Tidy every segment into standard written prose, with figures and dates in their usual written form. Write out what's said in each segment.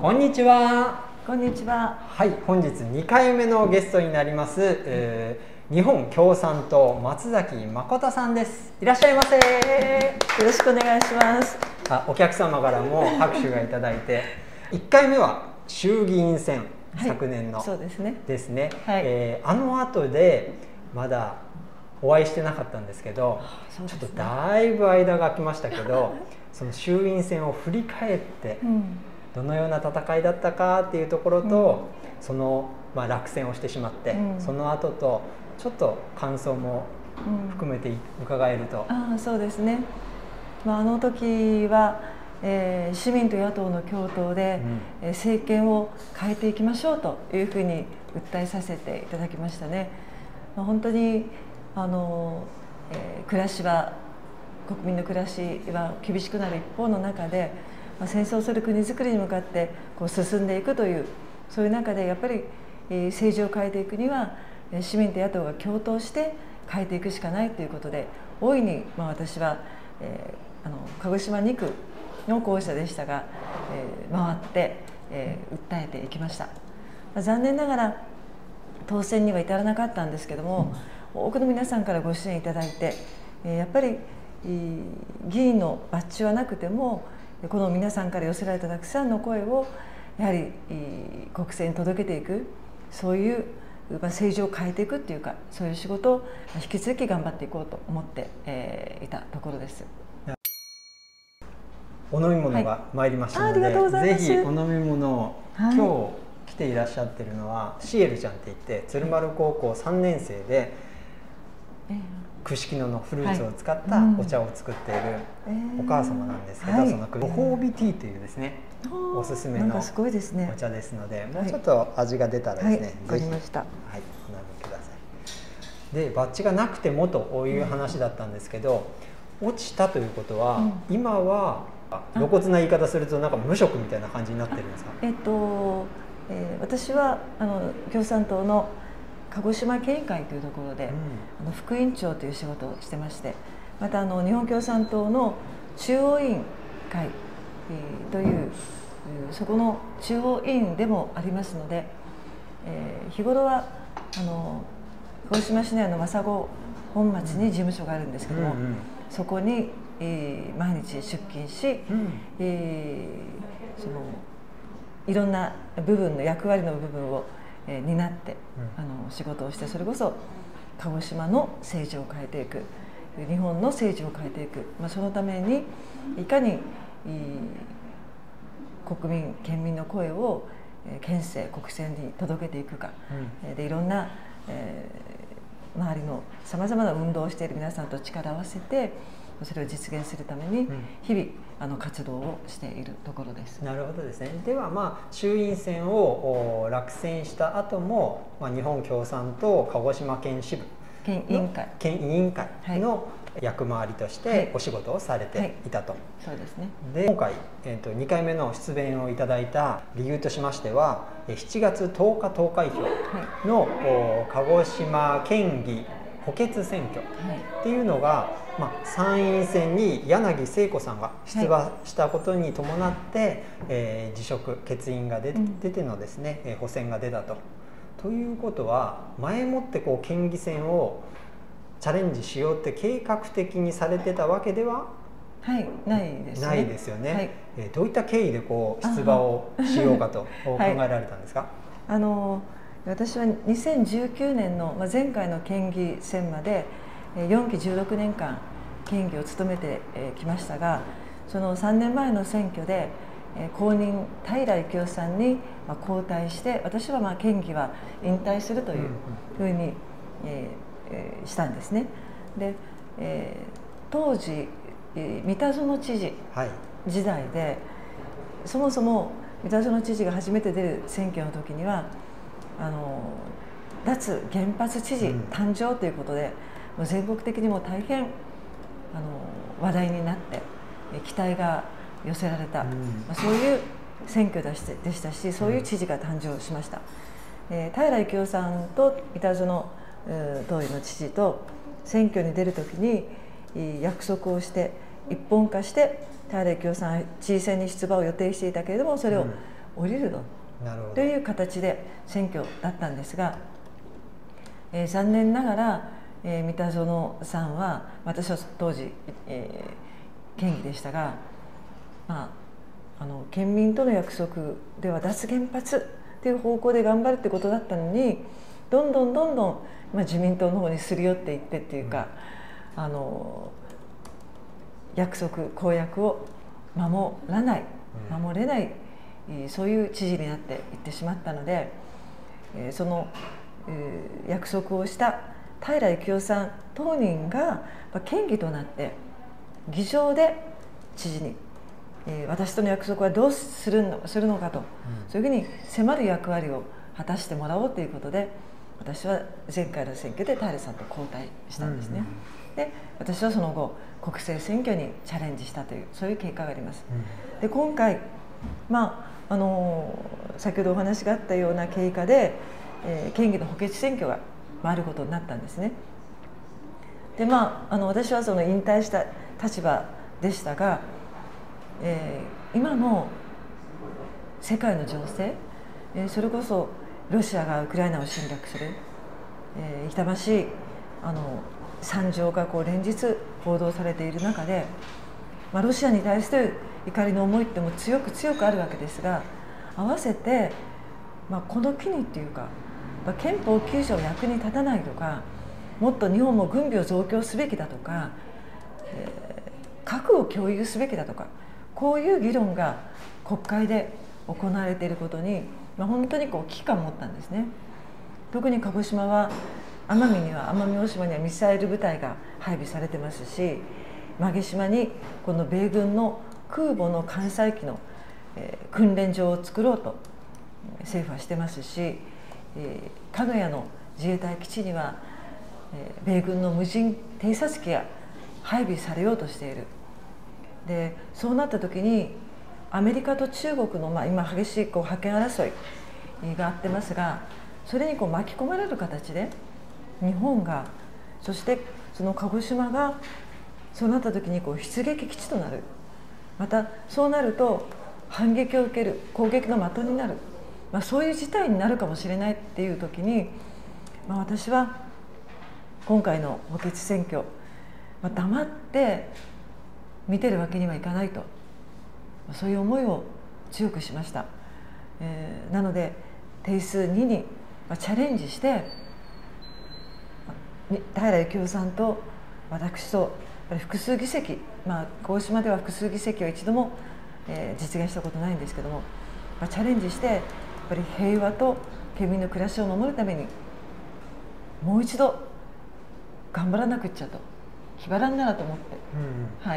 こんにちは。 こんにちは。 はい、本日2回目のゲストになります、日本共産党松崎誠さんです。いらっしゃいませ。よろしくお願いします。 お客様からも拍手がいただいて、1回目は衆議院選、 はい、 昨年のそうですね。 ですね。 はい、 あの後でまだお会いしてなかったんですけど、 そうですね、 ちょっとだいぶ間が空きましたけど、その衆院選を振り返って、どのような戦いだったかっていうところと、その、落選をしてしまって、その後とちょっと感想も含めて伺えると。 そうですね。あの時は、市民と野党の共闘で、政権を変えていきましょうというふうに訴えさせていただきましたね。本当に暮らしは、国民の暮らしは厳しくなる一方の中で、戦争する国づくりに向かってこう進んでいくという、そういう中でやっぱり政治を変えていくには市民と野党が共闘して変えていくしかないということで、大いに私は鹿児島2区の候補者でしたが、回って、訴えていきました。残念ながら当選には至らなかったんですけども、多くの皆さんからご支援いただいて、やっぱり議員のバッジはなくても、この皆さんから寄せられたたくさんの声をやはり国政に届けていく、そういう政治を変えていくっていうか、そういう仕事を引き続き頑張っていこうと思っていたところです。 お飲み物が参りましたので、ぜひお飲み物を、今日来ていらっしゃってるのはシエルちゃんって言って、鶴丸高校3年生で串木野のフルーツを使ったお茶を作っているお母様なんですけど、そのご褒美ティーというですね、おすすめのお茶ですので、もうちょっと味が出たらですね、 ぜひお飲みください。で、バッジがなくてもという話だったんですけど、落ちたということは、今は露骨な言い方するとなんか無職みたいな感じになってるんですか？ 私は共産党の鹿児島県議会というところで、副委員長という仕事をしてまして、また日本共産党の中央委員会というそこの中央委員でもありますので、日頃は鹿児島市内の政子本町に事務所があるんですけども、そこに毎日出勤し、そのいろんな部分の役割の部分を担って仕事をして、それこそ鹿児島の政治を変えていく、日本の政治を変えていく、そのためにいかに国民県民の声を県政国政に届けていくか、でいろんな周りのさまざまな運動をしている皆さんと力を合わせて、それを実現するために日々活動をしているところです。 なるほどですね。では衆院選を落選した後も、日本共産党鹿児島県支部県委員会の役回りとしてお仕事をされていたと。 そうですね。 で、今回、2回目の出演をいただいた理由としましては、7月10日投開票の鹿児島県議補欠選挙っていうのが、参院選に柳聖子さんが出馬したことに伴って、辞職欠員が出てのですね、補選が出たと。ということは、前もって県議選をチャレンジしようって計画的にされてたわけではないですよね。どういった経緯で出馬をしようかと考えられたんですか？ 私は2019年の前回の県議選まで4期16年間県議を務めてきましたが、その3年前の選挙で後任平幸夫さんに交代して、私は県議は引退するというふうにしたんですね。で、当時三田園知事時代で、そもそも三田園知事が初めて出る選挙の時には脱原発知事誕生ということで、全国的にも大変話題になって期待が寄せられた、そういう選挙でしたし、そういう知事が誕生しました。平幸夫さんと三田園当時の知事と選挙に出る時に約束をして一本化して、平幸夫さん知事選に出馬を予定していたけれども、それを降りるという形で選挙だったんですが、残念ながら、三田園さんは、私は当時、県議でしたが、県民との約束では脱原発という方向で頑張るってことだったのに、どんどん、自民党の方にすり寄っていってっていうか、約束公約を守れない、そういう知事になっていってしまったので、その、約束をした平幸夫さん当人が県議となって議場で知事に、私との約束はどうするのかと、そういうふうに迫る役割を果たしてもらおうということで、私は前回の選挙で平さんと交代したんですね。で、私はその後国政選挙にチャレンジしたという、そういう経過があります。で、今回、先ほどお話があったような経過で、県議の補欠選挙があることになったんですね。で、私はその引退した立場でしたが、今の世界の情勢、それこそロシアがウクライナを侵略する、痛ましい惨状が連日報道されている中で、ロシアに対する怒りの思いっても強くあるわけですが、合わせて、この機にっていうか、憲法9条役に立たないとか、もっと日本も軍備を増強すべきだとか、核を共有すべきだとか、こういう議論が国会で行われていることに、本当に危機感を持ったんですね。特に鹿児島は奄美大島にはミサイル部隊が配備されてますし、馬毛島にこの米軍の空母の艦載機の訓練場を作ろうと政府はしてますし、鹿屋の自衛隊基地には米軍の無人偵察機が配備されようとしている。で、そうなった時にアメリカと中国の、今激しい覇権争いがあってますが、それに巻き込まれる形で日本が、そしてその鹿児島がそうなった時に出撃基地となる、またそうなると反撃を受ける攻撃の的になる、そういう事態になるかもしれないっていう時に、私は今回の補欠選挙、黙って見てるわけにはいかないと、そういう思いを強くしました。なので定数2にチャレンジして、平幸夫さんと私と複数議席、鹿児島では複数議席は一度も、実現したことないんですけども、チャレンジしてやっぱり平和と県民の暮らしを守るためにもう一度頑張らなくっちゃと、気張らんならと思って、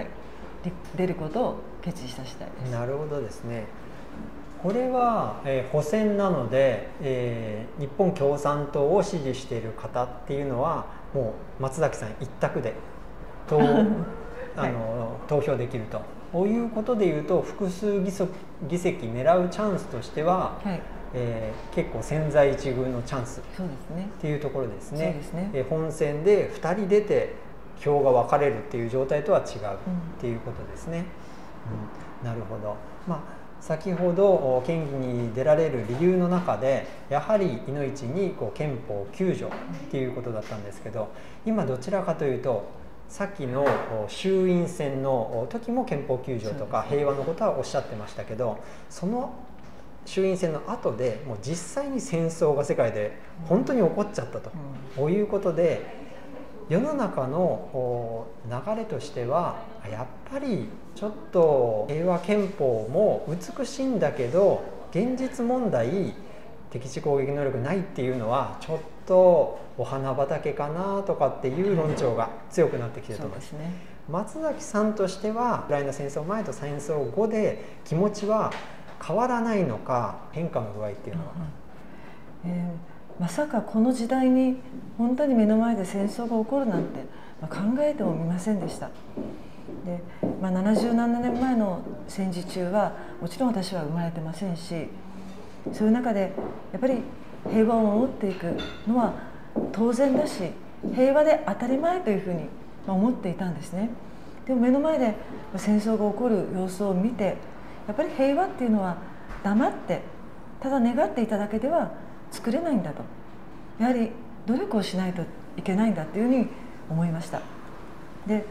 出ることを決意した次第です。 なるほどですね。これは、補選なので、日本共産党を支持している方っていうのはもう松崎さん一択で投票できると。こういうことでいうと複数議席狙うチャンスとしては、結構千載一遇のチャンスっていうところですね。本選で2人出て票が分かれるっていう状態とは違うっていうことですね。なるほど。先ほど県議に出られる理由の中でやはりいのいちに憲法9条っていうことだったんですけど、今どちらかというとさっきの衆院選の時も憲法9条とか平和のことはおっしゃってましたけど、その衆院選の後でもう実際に戦争が世界で本当に起こっちゃったということで、世の中の流れとしてはやっぱりちょっと平和憲法も美しいんだけど現実問題敵地攻撃能力ないっていうのはちょっとお花畑かなとかっていう論調が強くなってきてると思います。松崎さんとしてはウクライナ戦争前と戦争後で気持ちは変わらないのか、変化の具合っていうのは、 まさかこの時代に本当に目の前で戦争が起こるなんて考えてもみませんでした。で、77年前の戦時中はもちろん私は生まれてませんし、そういう中でやっぱり平和を守っていくのは当然だし平和で当たり前というふうに思っていたんですね。でも目の前で戦争が起こる様子を見て、やっぱり平和っていうのは黙ってただ願っていただけでは作れないんだと、やはり努力をしないといけないんだっていうふうに思いました。で、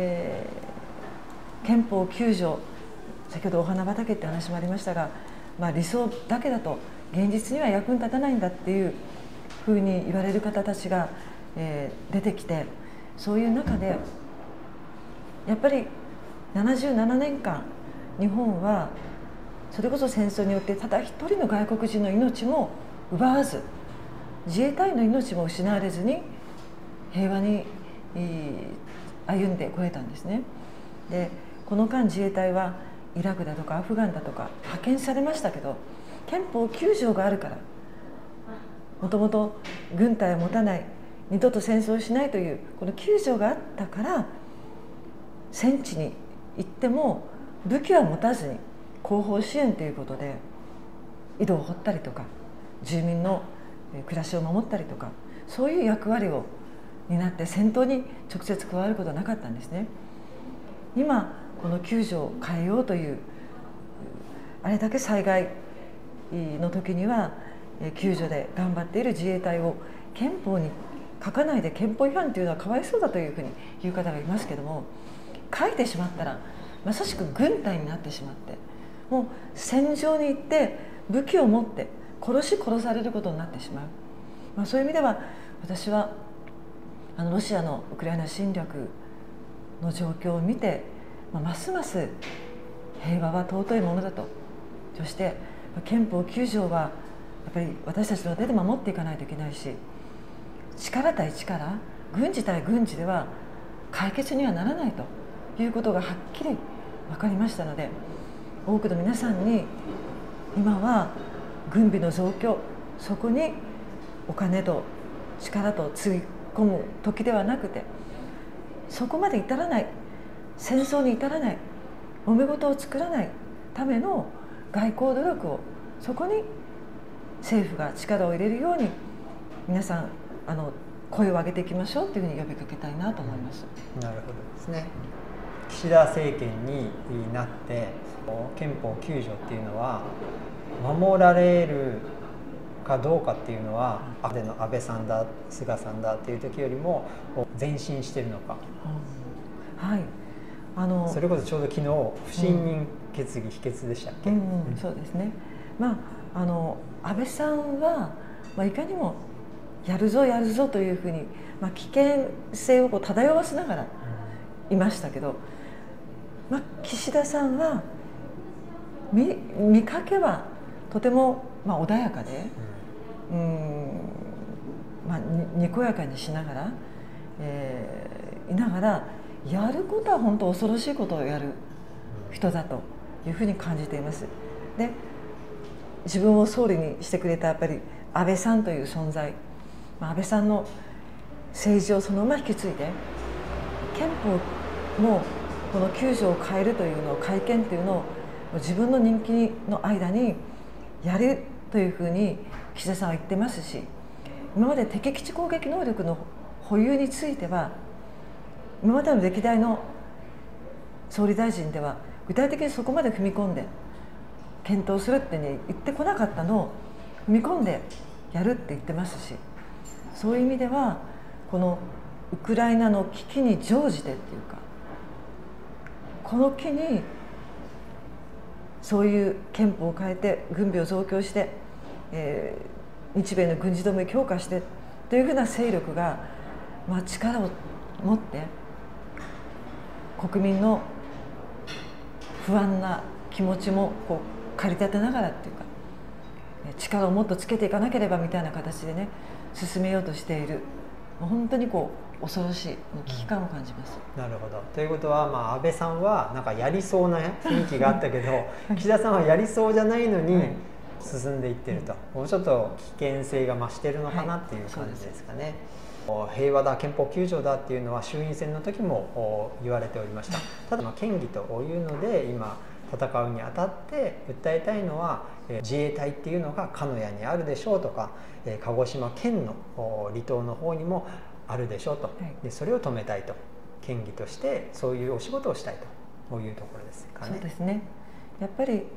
憲法9条、先ほどお花畑って話もありましたが、理想だけだと現実には役に立たないんだっていうふうに言われる方たちが、出てきて、そういう中でやっぱり77年間日本はそれこそ戦争によってただ一人の外国人の命も奪わず、自衛隊員の命も失われずに平和に歩んでこれたんですね。で、この間自衛隊はイラクだとかアフガンだとか派遣されましたけど、憲法9条があるから、もともと軍隊を持たない、二度と戦争をしないというこの9条があったから、戦地に行っても武器は持たずに後方支援ということで井戸を掘ったりとか、住民の暮らしを守ったりとか、そういう役割を担って戦闘に直接加わることはなかったんですね。今この9条を変えようという、あれだけ災害の時には救助で頑張っている自衛隊を憲法に書かないで憲法違反というのはかわいそうだというふうに言う方がいますけども、書いてしまったらまさしく軍隊になってしまって、もう戦場に行って武器を持って殺されることになってしまう。そういう意味では私はロシアのウクライナ侵略の状況を見て、ますます平和は尊いものだと、そして憲法9条はやっぱり私たちの手で守っていかないといけないし、力対力、軍事対軍事では解決にはならないということがはっきり分かりましたので、多くの皆さんに今は軍備の増強、そこにお金と力とつぎ込む時ではなくて、そこまで至らない、戦争に至らない、揉め事を作らないための外交努力を、そこに政府が力を入れるように皆さん声を上げていきましょうというふうに呼びかけたいなと思います。 なるほどですね。岸田政権になって憲法9条っていうのは守られるかどうかっていうのは、安倍さんだ菅さんだっていう時よりも前進してるのか、 はい、 それこそちょうど昨日不信任決議否決でしたっけ。 そうですね。安倍さんは、いかにもやるぞやるぞというふうに、危険性を漂わせながらいましたけど、岸田さんは見かけはとても穏やかで、にこやかにしながら、いながら、やることは本当恐ろしいことをやる人だというふうに感じています。で、自分を総理にしてくれたやっぱり安倍さんという存在、安倍さんの政治をそのまま引き継いで、憲法もこの9条を変えるというのを、改憲というのを自分の任期の間にやるというふうに岸田さんは言ってますし、今まで敵基地攻撃能力の保有については、今までの歴代の総理大臣では具体的にそこまで踏み込んで検討するって言ってこなかったのを踏み込んでやるって言ってますし、そういう意味ではこのウクライナの危機に乗じてっていうか、この機にそういう憲法を変えて軍備を増強して、日米の軍事同盟を強化してというふうな勢力が、力を持って国民の不安な気持ちも駆り立てながらっていうか、力をもっとつけていかなければみたいな形でね、進めようとしている、本当に恐ろしい危機感を感じます。 なるほど。ということは、安倍さんはなんかやりそうな雰囲気があったけど岸田さんはやりそうじゃないのに進んでいってると、もうちょっと危険性が増してるのかなっていう感じですかね。平和だ、憲法9条だっていうのは衆院選の時も言われておりました。ただ県議というので今戦うにあたって訴えたいのは、自衛隊っていうのが鹿屋にあるでしょうとか、鹿児島県の離島の方にもあるでしょうと、でそれを止めたいと、県議としてそういうお仕事をしたいというところですかね。 そうですね。やっぱり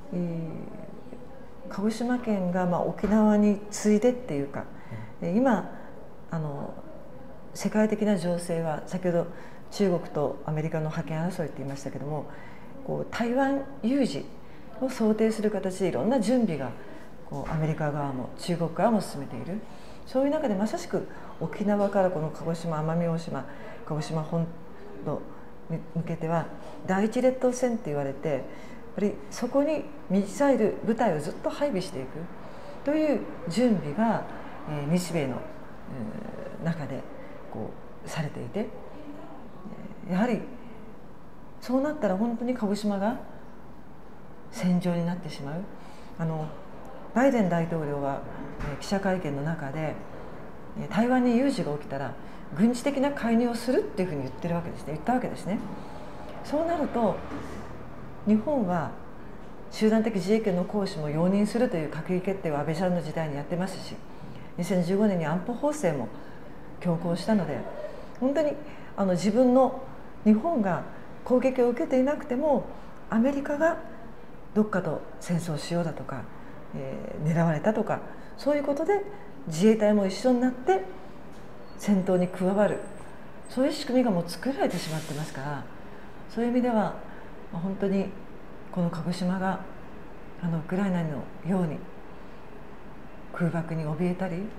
鹿児島県が沖縄に次いでっていうか、今世界的な情勢は先ほど中国とアメリカの覇権争いって言いましたけども、台湾有事を想定する形でいろんな準備がアメリカ側も中国側も進めている。そういう中でまさしく沖縄からこの鹿児島、奄美大島、鹿児島本土に向けては第一列島線って言われて、やっぱりそこにミサイル部隊をずっと配備していくという準備が日米の中でされていて、やはりそうなったら本当に鹿児島が戦場になってしまう。バイデン大統領は記者会見の中で台湾に有事が起きたら軍事的な介入をするっていうふうに言ったわけですね。そうなると日本は集団的自衛権の行使も容認するという閣議決定を安倍さんの時代にやってますし、2015年に安保法制も強行したので、本当に自分の日本が攻撃を受けていなくてもアメリカがどっかと戦争しようだとか、狙われたとか、そういうことで自衛隊も一緒になって戦闘に加わる、そういう仕組みがもう作られてしまってますから、そういう意味では本当にこの鹿児島がウクライナのように空爆に怯えたり、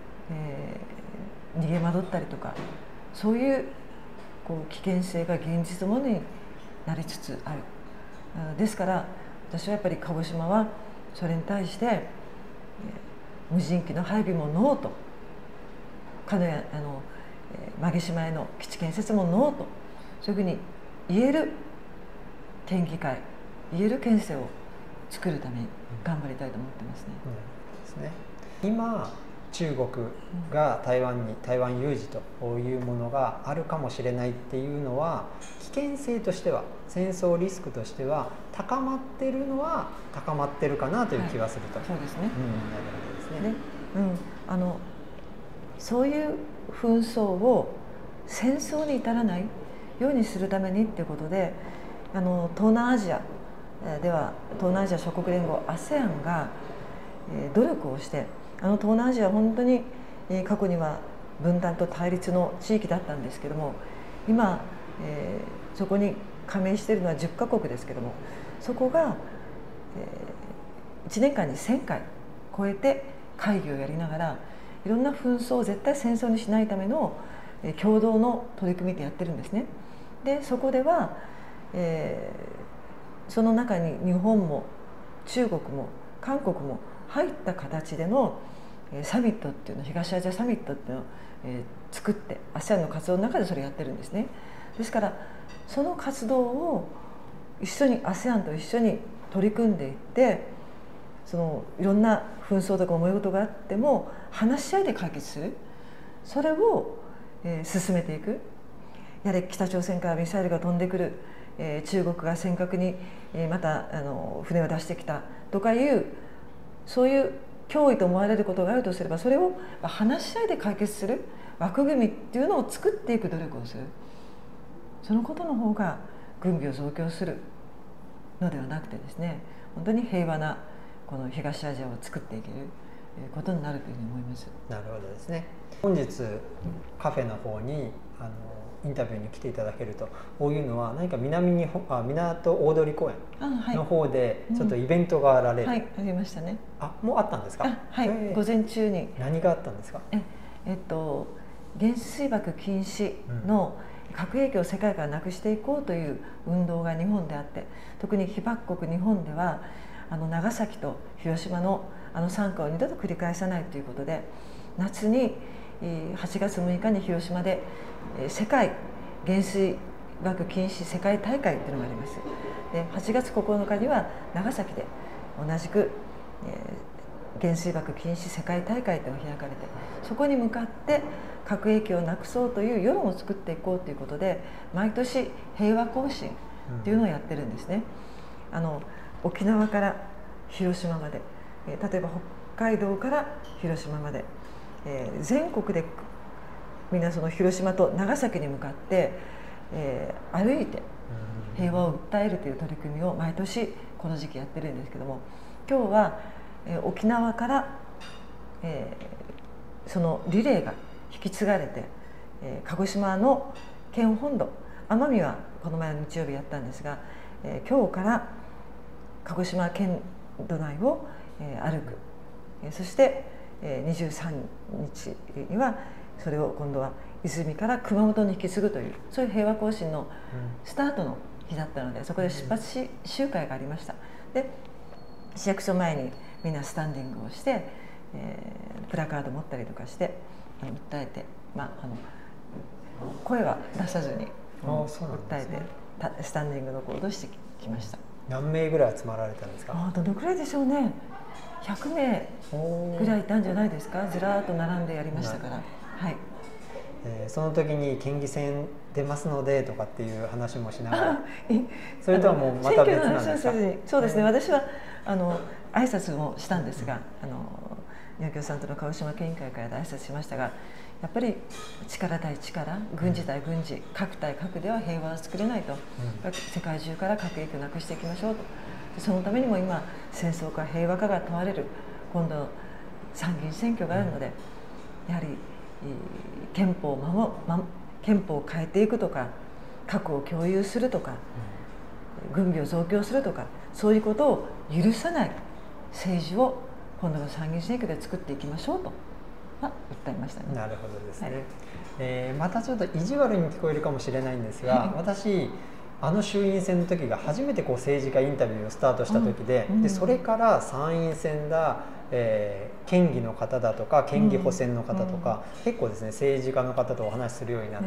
逃げ惑ったりとか、そういう危険性が現実のものになりつつある。ですから私はやっぱり鹿児島はそれに対して、無人機の配備もノーと、馬毛島への基地建設もノーと、そういうふうに言える県議会、言える県政を作るために頑張りたいと思ってますね。 ですね。今中国が台湾有事というものがあるかもしれないっていうのは、危険性としては、戦争リスクとしては高まってるのは高まってるかなという気はすると。 そうですね。 なるほどですね。 そういう紛争を戦争に至らないようにするためにっていうことで、東南アジアでは東南アジア諸国連合 ASEAN が努力をして、東南アジアは本当に過去には分断と対立の地域だったんですけども、今、そこに加盟しているのは10カ国ですけども、そこが、1年間に1000回超えて会議をやりながら、いろんな紛争を絶対戦争にしないための共同の取り組みでやってるんですね。でそこでは、その中に日本も中国も韓国も入った形でのサミットっていうの、東アジアサミットっていうのを作って ASEAN の活動の中でそれやってるんですね。ですからその活動を一緒に ASEAN と一緒に取り組んでいって、いろんな紛争とか思い事があっても話し合いで解決する、それを、進めていく。やはり北朝鮮からミサイルが飛んでくる、中国が尖閣に、また船を出してきたとかいう、そういう脅威と思われることがあるとすれば、それを話し合いで解決する枠組みっていうのを作っていく努力をする。そのことの方が軍備を増強するのではなくてですね、本当に平和なこの東アジアを作っていけることになるというふうに思います。 なるほどですね。本日カフェの方にインタビューに来ていただけるというのは、何か港大通公園の方でちょっとイベントがあられる、 はい、ありましたね。 もうあったんですか？ はい、午前中に。 何があったんですか？ 原水爆禁止の核兵器を世界からなくしていこうという運動が日本であって、特に被爆国日本では長崎と広島の惨禍を二度と繰り返さないということで、夏に8月6日に広島で世界原水爆禁止世界大会というのがあります。で8月9日には長崎で同じく原水爆禁止世界大会というのが開かれて、そこに向かって核兵器をなくそうという世論を作っていこうということで、毎年平和行進というのをやってるんですね。沖縄から広島まで、例えば北海道から広島まで、全国でみんなその広島と長崎に向かって、歩いて平和を訴えるという取り組みを毎年この時期やってるんですけども、今日は沖縄から、そのリレーが引き継がれて、鹿児島の県本土、奄美はこの前の日曜日やったんですが、今日から鹿児島県土内を、歩く、そして23日にはそれを今度は泉から熊本に引き継ぐという、そういう平和行進のスタートの日だったので、そこで出発集会がありました。で、市役所前にみんなスタンディングをして、プラカード持ったりとかして訴えて、声は出さずに訴えてスタンディングの行動をしてきました。 何名ぐらい集まられたんですか？ どのくらいでしょうね。100名ぐらいいたんじゃないですか。ずらーっと並んでやりましたから。はい。 その時に県議選出ますのでとかっていう話もしながら、それとはもうまた別なんですか？ そうですね。私は挨拶もしたんですが、入居さんとの鹿児島県議会からで挨拶しましたが、やっぱり力対力、軍事対軍事、核対核では平和は作れないと、世界中から核兵器をなくしていきましょうと。そのためにも今戦争か平和かが問われる今度参議院選挙があるので、やはり憲法を変えていくとか、核を共有するとか、軍備を増強するとか、そういうことを許さない政治を今度の参議院選挙で作っていきましょうとは訴えましたね。 なるほどですね。またちょっと意地悪に聞こえるかもしれないんですが、私衆院選の時が初めて政治家インタビューをスタートした時で、それから参院選だ、県議の方だとか県議補選の方とか、結構ですね政治家の方とお話しするようになって、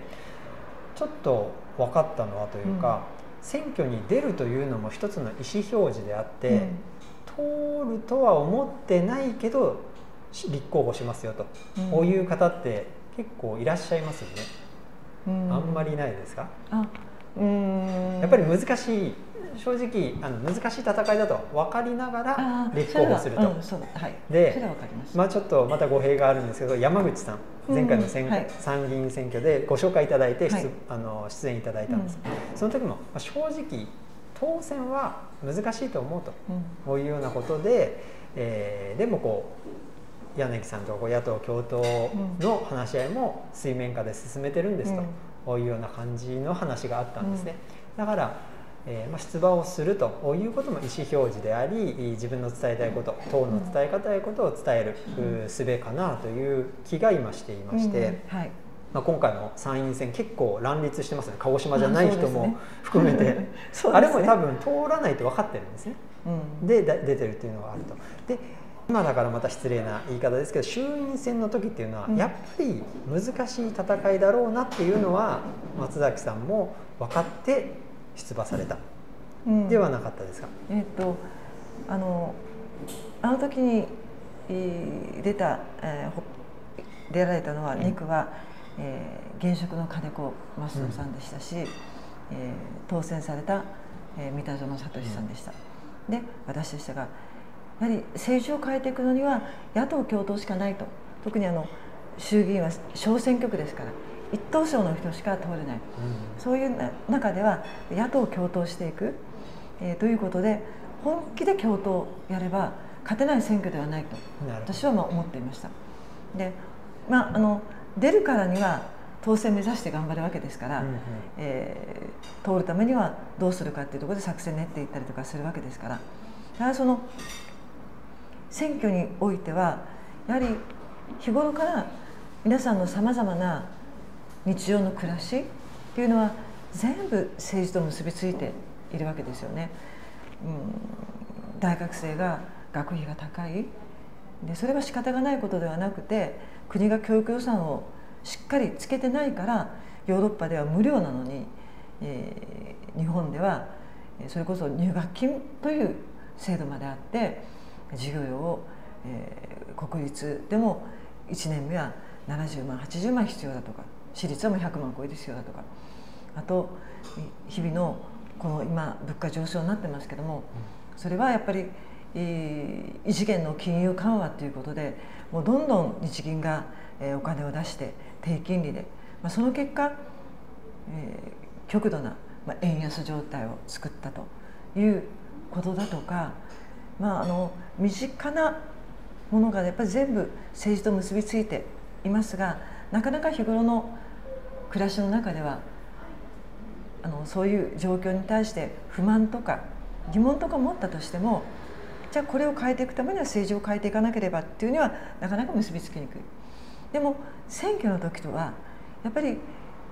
ちょっと分かったのはというか、選挙に出るというのも一つの意思表示であって、通るとは思ってないけど立候補しますよと、こういう方って結構いらっしゃいますよね。あんまりないですか？やっぱり難しい、正直難しい戦いだと分かりながら立候補すると。で、ちょっとまた語弊があるんですけど、山口さん前回の参議院選挙でご紹介いただいて出演いただいたんです。その時も正直当選は難しいと思うと、こういうようなことで、でも柳さんと野党共闘の話し合いも水面下で進めてるんですと、こういうような感じの話があったんですね。だから、出馬をするということも意思表示であり、自分の伝えたいこと、党の伝えたいことを伝える術かなという気が今していまして、今回の参院選結構乱立してますね。鹿児島じゃない人も含めて、あれも多分通らないと分かってるんですね。で出てるっていうのがあると。で今だからまた失礼な言い方ですけど、衆院選の時っていうのはやっぱり難しい戦いだろうなっていうのは松崎さんも分かって出馬された、ではなかったですか？ あの時に出られたのは2区は、現職の金子益野さんでしたし、当選された、三田園聡さんでした。で私でしたが、やはり政治を変えていくのには野党共闘しかないと。特に衆議院は小選挙区ですから一等賞の人しか通れない、そういう中では野党共闘していく、ということで本気で共闘をやれば勝てない選挙ではないと私は思っていました。で、出るからには当選目指して頑張るわけですから、通るためにはどうするかっていうところで作戦練っていったりとかするわけですから、ただその選挙においてはやはり日頃から皆さんのさまざまな日常の暮らしっていうのは全部政治と結びついているわけですよね。大学生が学費が高いで、それは仕方がないことではなくて、国が教育予算をしっかりつけてないからヨーロッパでは無料なのに、日本ではそれこそ入学金という制度まであって、授業料を、国立でも1年目は70万80万必要だとか、私立はもう100万超えて必要だとか、あと日々のこの今物価上昇になってますけども、それはやっぱり異次元の金融緩和ということで、もうどんどん日銀がお金を出して低金利で、その結果極度な円安状態を作ったということだとか、身近なものがやっぱり全部政治と結びついていますが、なかなか日頃の暮らしの中ではそういう状況に対して不満とか疑問とか持ったとしても、じゃあこれを変えていくためには政治を変えていかなければっていうにはなかなか結びつきにくい。でも選挙の時とはやっぱり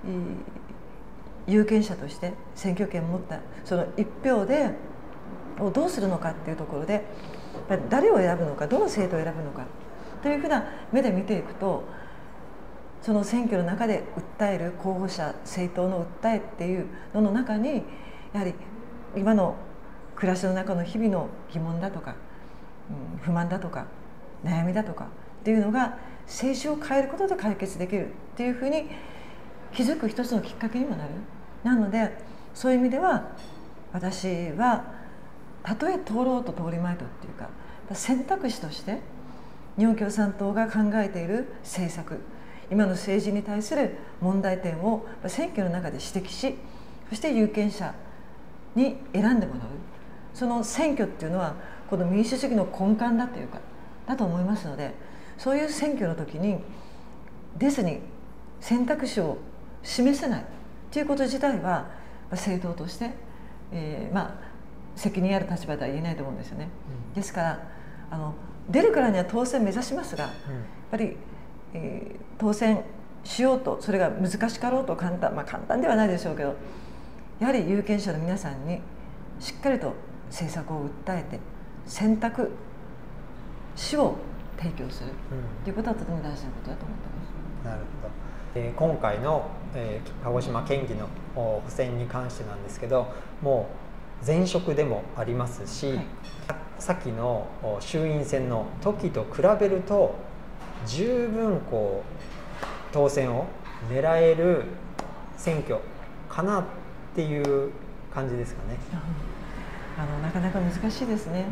有権者として選挙権を持ったその一票でどうするのかっていうところで、誰を選ぶのか、どの政党を選ぶのかというふうな目で見ていくと、その選挙の中で訴える候補者、政党の訴えっていうのの中に、やはり今の暮らしの中の日々の疑問だとか、不満だとか悩みだとかっていうのが政治を変えることで解決できるっていうふうに気づく一つのきっかけにもなる。なのでそういう意味では私はたとえ通ろうと通りまいとっていうか、選択肢として日本共産党が考えている政策、今の政治に対する問題点を選挙の中で指摘し、そして有権者に選んでもらう。その選挙っていうのはこの民主主義の根幹だというかだと思いますので、そういう選挙の時に出ずに選択肢を示せないということ自体は政党として、責任ある立場では言えないと思うんですよね。ですから出るからには当選目指しますが、やっぱり、当選しようとそれが難しかろうと簡単ではないでしょうけど、やはり有権者の皆さんにしっかりと政策を訴えて選択肢を提供するということはとても大事なことだと思ってます。 なるほど。今回の、鹿児島県議の補選に関してなんですけど、もう前職でもありますし、さっきの衆院選の時と比べると十分当選を狙える選挙かなっていう感じですかね。 なかなか難しいですね。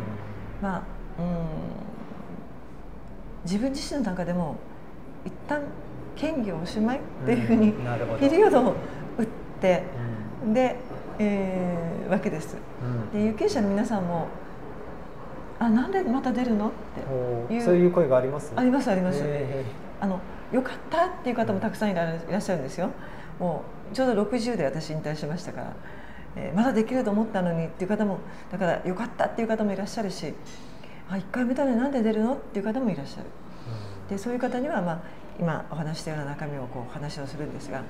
自分自身の中でも一旦県議をおしまいっていうふうにピリオドを打って、わけです。で有権者の皆さんもなんでまた出るのっていう、 そういう声があります？ ありますあります。よかったっていう方もたくさんいらっしゃるんですよ。もうちょうど60で私引退しましたから、まだできると思ったのにっていう方も、だからよかったっていう方もいらっしゃるし、1回目たのになんで出るのっていう方もいらっしゃる。でそういう方には、今お話したような中身を話をするんですが、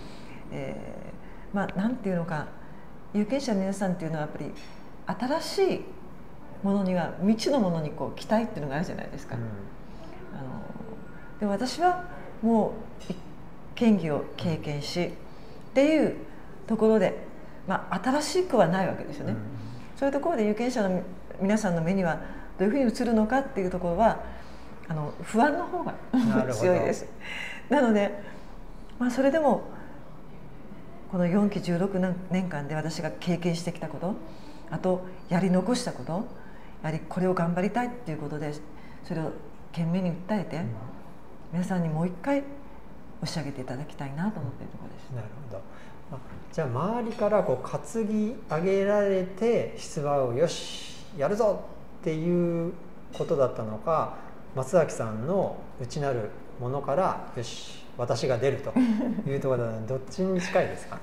なんていうのか、有権者の皆さんっていうのはやっぱり新しいものには未知のものに期待っていうのがあるじゃないですか。で私はもう県議を経験しっていうところで、新しくはないわけですよね。そういうところで有権者の皆さんの目にはどういうふうに映るのかっていうところは不安の方が強いです。なので、それでもこの4期16年間で私が経験してきたこと、あとやり残したこと、やはりこれを頑張りたいっていうことでそれを懸命に訴えて、皆さんにもう一回押し上げていただきたいなと思っているところです。 なるほど。じゃあ周りから担ぎ上げられて出馬をよしやるぞっていうことだったのか、松崎さんの内なるものからよし私が出るというところだとどっちに近いですか？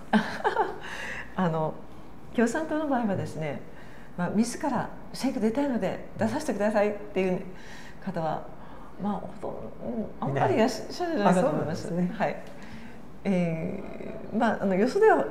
共産党の場合はですね、自ら選挙出たいので出させてくださいっていう方はあんまりいらっしゃるんじゃないかと思います。よそでは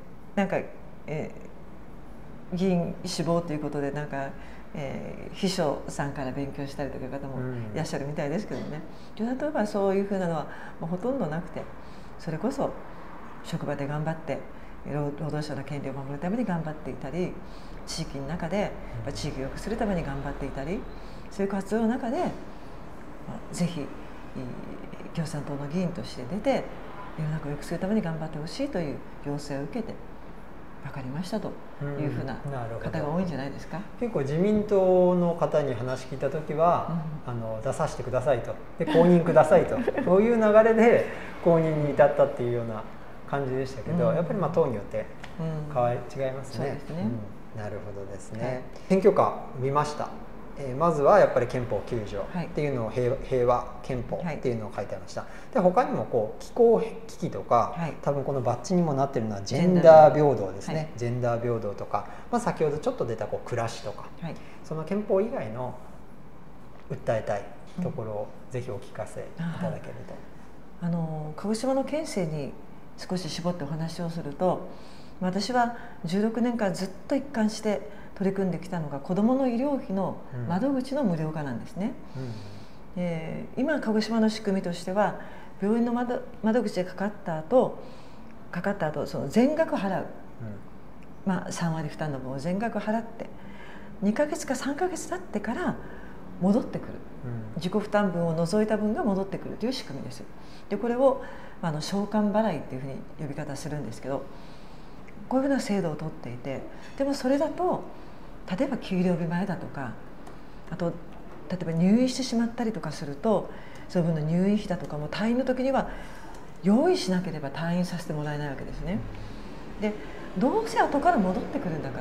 議員志望ということで秘書さんから勉強したりという方もいらっしゃるみたいですけどね、共産党はそういうふうなのはほとんどなくて、それこそ職場で頑張って労働者の権利を守るために頑張っていたり、地域の中で地域を良くするために頑張っていたり、そういう活動の中でぜひ共産党の議員として出て世の中を良くするために頑張ってほしいという要請を受けて分かりましたというふうな方が多いんじゃないですか。 結構自民党の方に話聞いた時は、出させてくださいと、で公認くださいとそういう流れで公認に至ったっていうような感じでしたけど、やっぱり党によって違いますね。 そうですね。 なるほどですね。選挙カー見ました。まずはやっぱり憲法9条っていうのを平和憲法っていうのを書いてありました。で他にも気候危機とか、多分このバッジにもなってるのはジェンダー平等ですね。ジェンダー平等とか、先ほどちょっと出た暮らしとか、その憲法以外の訴えたいところをぜひお聞かせいただけると。 鹿児島の県政に少し絞ってお話をすると、私は16年間ずっと一貫して取り組んできたのが子どもの医療費の窓口の無料化なんですね。今鹿児島の仕組みとしては、病院の窓口でかかった後その全額払う、3割負担の分を全額払って2ヶ月か3ヶ月経ってから戻ってくる、自己負担分を除いた分が戻ってくるという仕組みです。でこれを償還払いっていうふうに呼び方するんですけど、こういうふうな制度を取っていて、でもそれだと例えば給料日前だとか、あと例えば入院してしまったりとかすると、その分の入院費だとかも退院の時には用意しなければ退院させてもらえないわけですね。でどうせ後から戻ってくるんだから、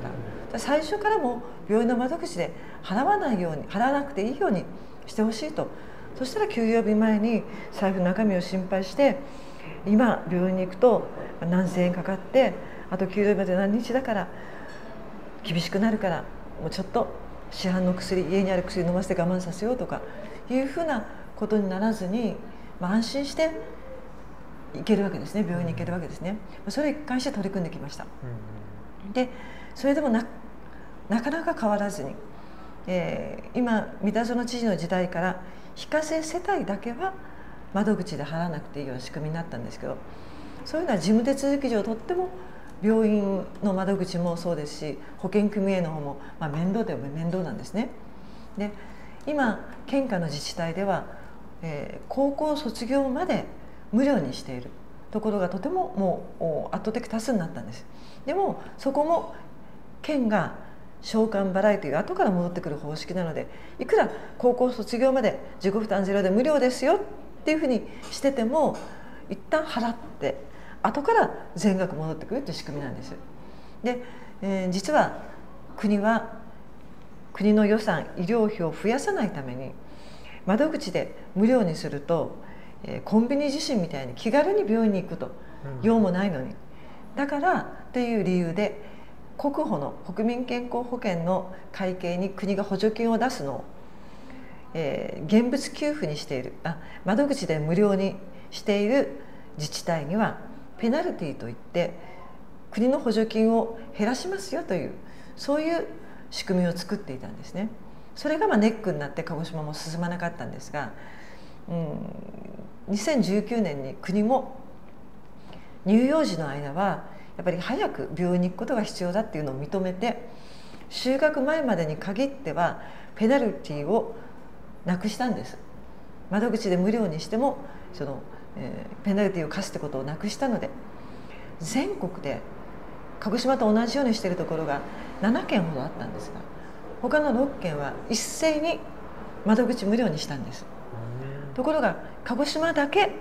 最初からも病院の窓口で払わなくていいようにしてほしいと。そしたら給料日前に財布の中身を心配して、今病院に行くと何千円かかって、あと給料日まで何日だから厳しくなるから、もうちょっと市販の薬、家にある薬飲ませて我慢させようとかいうふうなことにならずに、安心して行けるわけですね。病院に行けるわけですね。それを一貫して取り組んできました。でそれでもなかなか変わらずに、今三田園知事の時代から非課税世帯だけは窓口で払わなくていいような仕組みになったんですけど、そういうのは事務手続き上とっても病院の窓口もそうですし、保険組合の方も面倒といえば面倒なんですね。で今県下の自治体では、高校卒業まで無料にしているところがとてももう圧倒的多数になったんです。でもそこも県が償還払いという後から戻ってくる方式なので、いくら高校卒業まで自己負担ゼロで無料ですよっていうふうにしてても、一旦払って後から全額戻ってくるという仕組みなんです。で、実は国の予算医療費を増やさないために窓口で無料にすると、コンビニ自身みたいに気軽に病院に行くと、用もないのに、だからという理由で国保の国民健康保険の会計に国が補助金を出すのを、現物給付にしている窓口で無料にしている自治体にはペナルティといって国の補助金を減らしますよという、そういう仕組みを作っていたんですね。それがネックになって鹿児島も進まなかったんですが、2019年に国も乳幼児の間はやっぱり早く病院に行くことが必要だっていうのを認めて、就学前までに限ってはペナルティをなくしたんです。窓口で無料にしてもその、ペナルティを課すってことをなくしたので、全国で鹿児島と同じようにしているところが7件ほどあったんですが、他の6件は一斉に窓口無料にしたんです。ところが鹿児島だけ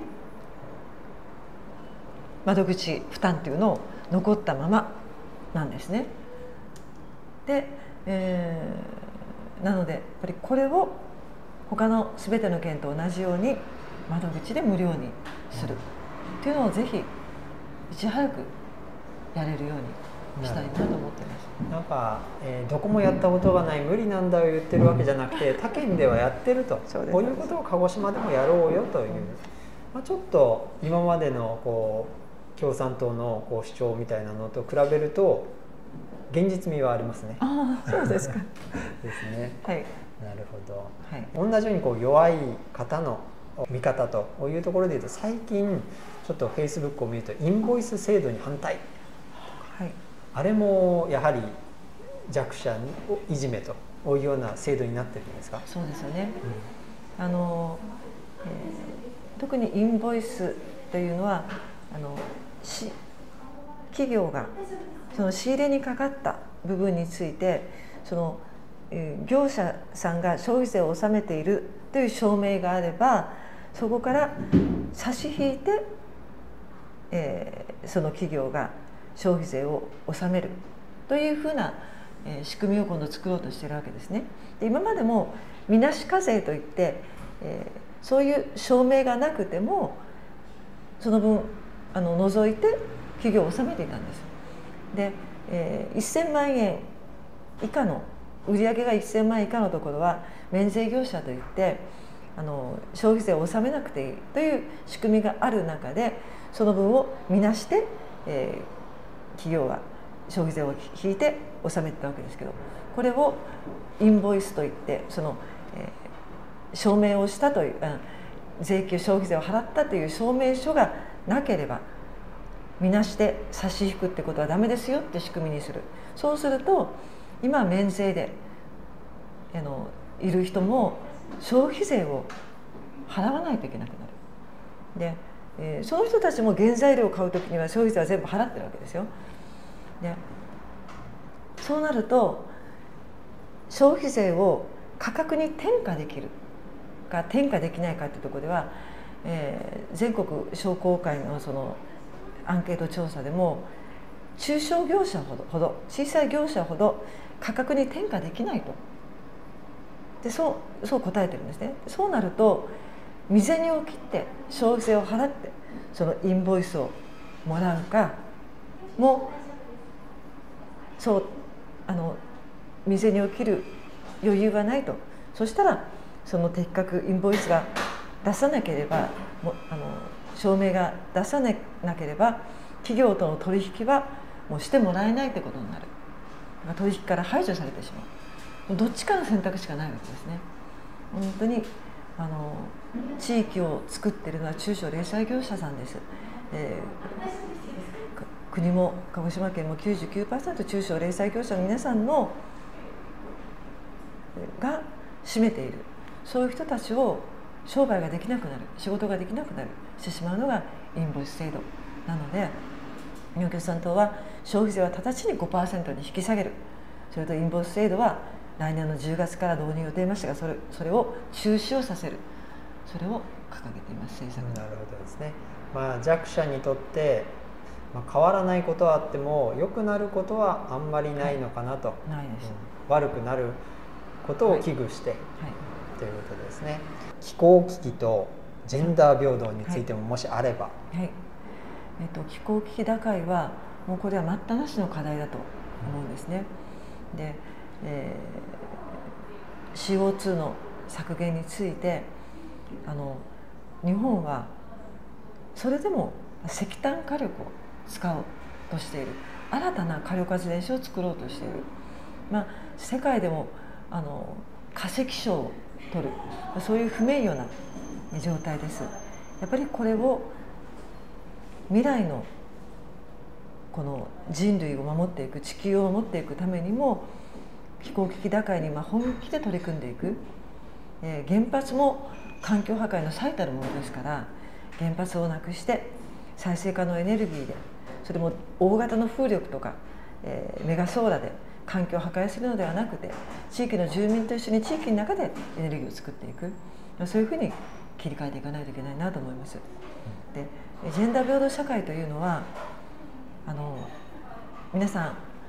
窓口負担というのを残ったままなんですね。で、なのでやっぱりこれを他の全ての県と同じように窓口で無料にするというのをぜひいち早くやれるようにしたいなと思ってます。 なんか、どこもやったことがない無理なんだを言ってるわけじゃなくて、他県ではやってると、こういうことを鹿児島でもやろうよという、ちょっと今までの共産党の主張みたいなのと比べると現実味はありますね。 そうですか。 ですね。 はい。 なるほど。同じように弱い方の見方というところでいうと、最近ちょっとフェイスブックを見るとインボイス制度に反対。はい。あれもやはり弱者をいじめというような制度になってるんですか？ そうですよね。特にインボイスというのは企業がその仕入れにかかった部分についてその、業者さんが消費税を納めているという証明があれば、そこから差し引いて、 その企業が消費税を納めるというふうな仕組みを今度作ろうとしているわけですね。で今までもみなし課税といって、そういう証明がなくてもその分除いて企業を納めていたんです。で、1000万円以下の売上が1000万円以下のところは免税業者といって消費税を納めなくていいという仕組みがある中で、その分を見なして、企業が消費税を引いて納めてたわけですけど、これをインボイスといって、証明をしたという税金消費税を払ったという証明書がなければ見なして差し引くってことはダメですよって仕組みにする。そうすると今免税でいる人も消費税を払わないといけなくなる。で、その人たちも原材料を買うときには消費税は全部払ってるわけですよ。で、そうなると消費税を価格に転嫁できるか転嫁できないかというところでは、全国商工会のそのアンケート調査でも中小業者ほど小さい業者ほど価格に転嫁できないと。でそう答えてるんですね。そうなると身銭を切って消費税を払ってそのインボイスをもらうか、もうそう身銭を切る余裕がないと。そしたらその的確インボイスが出さなければ証明が出さなければ企業との取引はもうしてもらえないということになる。取引から排除されてしまう。どっちかの選択しかないわけですね。本当に地域を作っているのは中小零細業者さんです。国も鹿児島県も 99% 中小零細業者の皆さんが占めている。そういう人たちを商売ができなくなる、仕事ができなくなるしてしまうのがインボイス制度なので、日本共産党は消費税は直ちに 5% に引き下げる。それとインボイス制度は来年の10月から導入予定ましたが、それを中止をさせる、それを掲げています、政策。 なるほどですね。弱者にとって、変わらないことはあっても良くなることはあんまりないのかなと、 ないです。 悪くなることを危惧して、ということですね。気候危機とジェンダー平等についてももしあれば。 気候危機打開はもうこれは待ったなしの課題だと思うんですね。で、CO2 の削減について日本はそれでも石炭火力を使おうとしている。新たな火力発電所を作ろうとしている。世界でも化石賞を取る、そういう不名誉な状態です。やっぱりこれを未来のこの人類を守っていく、地球を守っていくためにも気候危機打開に本気で取り組んでいく。原発も環境破壊の最たるものですから、原発をなくして再生可能エネルギーで、それも大型の風力とか、メガソーラーで環境を破壊するのではなくて、地域の住民と一緒に地域の中でエネルギーを作っていく、そういうふうに切り替えていかないといけないなと思います。で、ジェンダー平等社会というのは皆さん、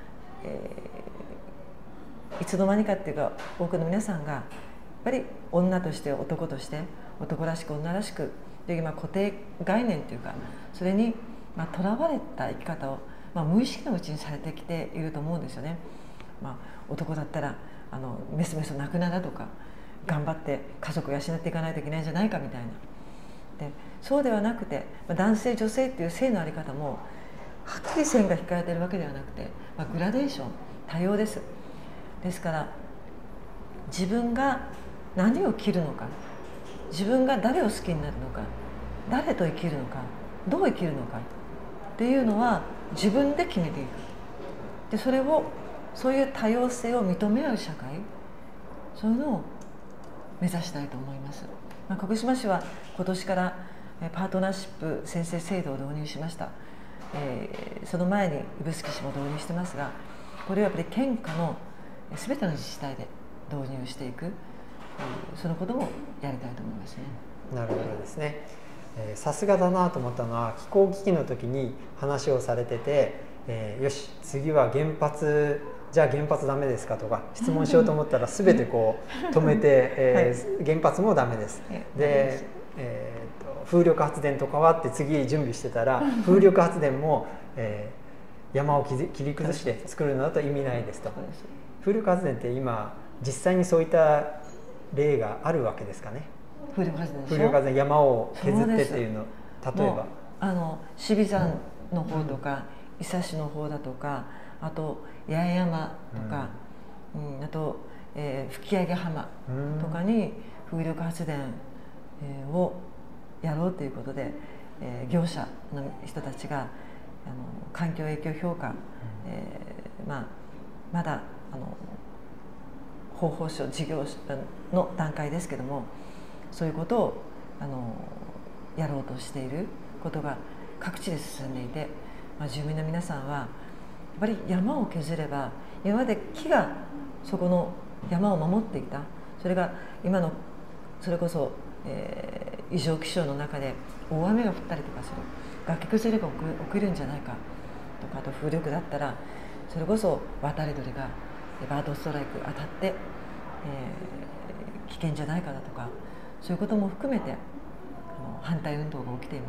いつの間にかっていうか多くの皆さんがやっぱり女として男として男らしく女らしくという固定概念というか、それにとらわれた生き方を、無意識のうちにされてきていると思うんですよね。男だったらメソメソ泣くなだとか、頑張って家族を養っていかないといけないんじゃないかみたいな。で、そうではなくて、男性女性っていう性の在り方もはっきり線が引かれているわけではなくて、グラデーション、多様です。ですから自分が何を着るのか、自分が誰を好きになるのか、誰と生きるのか、どう生きるのかっていうのは自分で決めていく。で、そういう多様性を認め合う社会、そういうのを目指したいと思います。鹿児島市は今年からパートナーシップ宣誓制度を導入しました。その前に指宿市も導入してますが、これはやっぱり県下の全ての自治体で導入していく、そのこともやりたいと思いますね。 なるほどですね。 さすがだなと思ったのは、気候危機の時に話をされてて、よし次は原発、じゃあ原発ダメですかとか質問しようと思ったら全てこう止めて、原発もダメです、で、風力発電とかはって次準備してたら、風力発電も、山を切り崩して作るのだと意味ないですと。風力発電って今実際にそういった例があるわけですかね。 風力発電でしょ。 風力発電、山を削ってっていうの、例えば志備山の方とか、伊佐市の方だとか、あと八重山とか、あと、吹上浜とかに風力発電、をやろうということで、業者の人たちが環境影響評価、まだ方法書事業の段階ですけども、そういうことをやろうとしていることが各地で進んでいて、住民の皆さんはやっぱり山を削れば、今まで木がそこの山を守っていた、それが今のそれこそ、異常気象の中で大雨が降ったりとかする、崖崩れが起きるんじゃないかとか、あと風力だったらそれこそ渡り鳥がバードストライク当たって、危険じゃないかだとか、そういうことも含めて反対運動が起きています。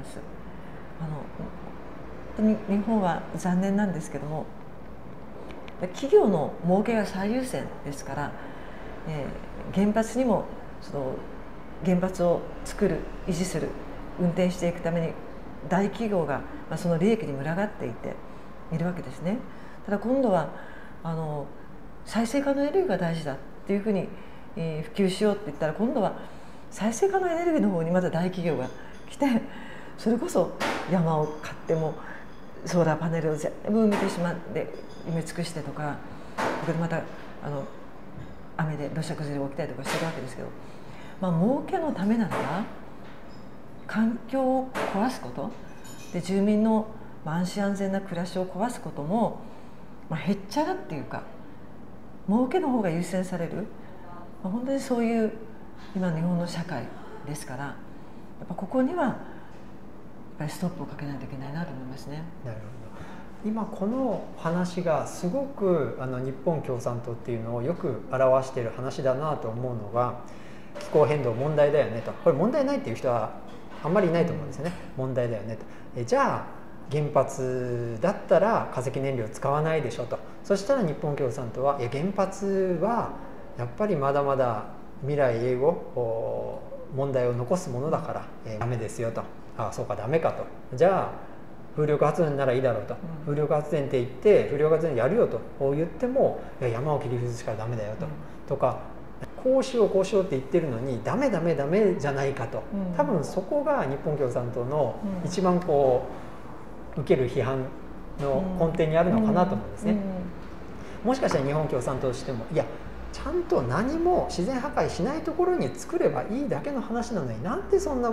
本当に日本は残念なんですけども、企業の儲けが最優先ですから、原発にもその原発を作る、維持する、運転していくために大企業がその利益に群がっていているわけですね。ただ今度は再生可能エネルギーが大事だっていうふうに、普及しようって言ったら、今度は再生可能エネルギーの方にまた大企業が来て、それこそ山を買ってもソーラーパネルを全部埋めてしまって、埋め尽くしてとか、これでまた雨で土砂崩れが起きたりとかしてるわけですけど、儲けのためならば環境を壊すことで、住民の安心安全な暮らしを壊すことも、へっちゃらっていうか、儲けの方が優先される、本当にそういう今の日本の社会ですから、やっぱここにはやっぱりストップをかけないといけないなと思いますね。 なるほど。今この話がすごく日本共産党っていうのをよく表している話だなと思うのが、気候変動問題だよねと、これ問題ないっていう人はあんまりいないと思うんですよね。問題だよねと、じゃあ原発だったら化石燃料使わないでしょと。そしたら日本共産党は、いや原発はやっぱりまだまだ未来永劫問題を残すものだから、ダメですよと。ああそうかダメかと。じゃあ風力発電ならいいだろうと、風力発電って言って風力発電やるよと言っても、いや山を切り崩すからダメだよと、とかこうしようこうしようって言ってるのにダメダメダメじゃないかと、多分そこが日本共産党の一番こう受ける批判の根底にあるのかなと思うんですね。もしかしたら日本共産党としても、いやちゃんと何も自然破壊しないところに作ればいいだけの話なのに、なんでそんな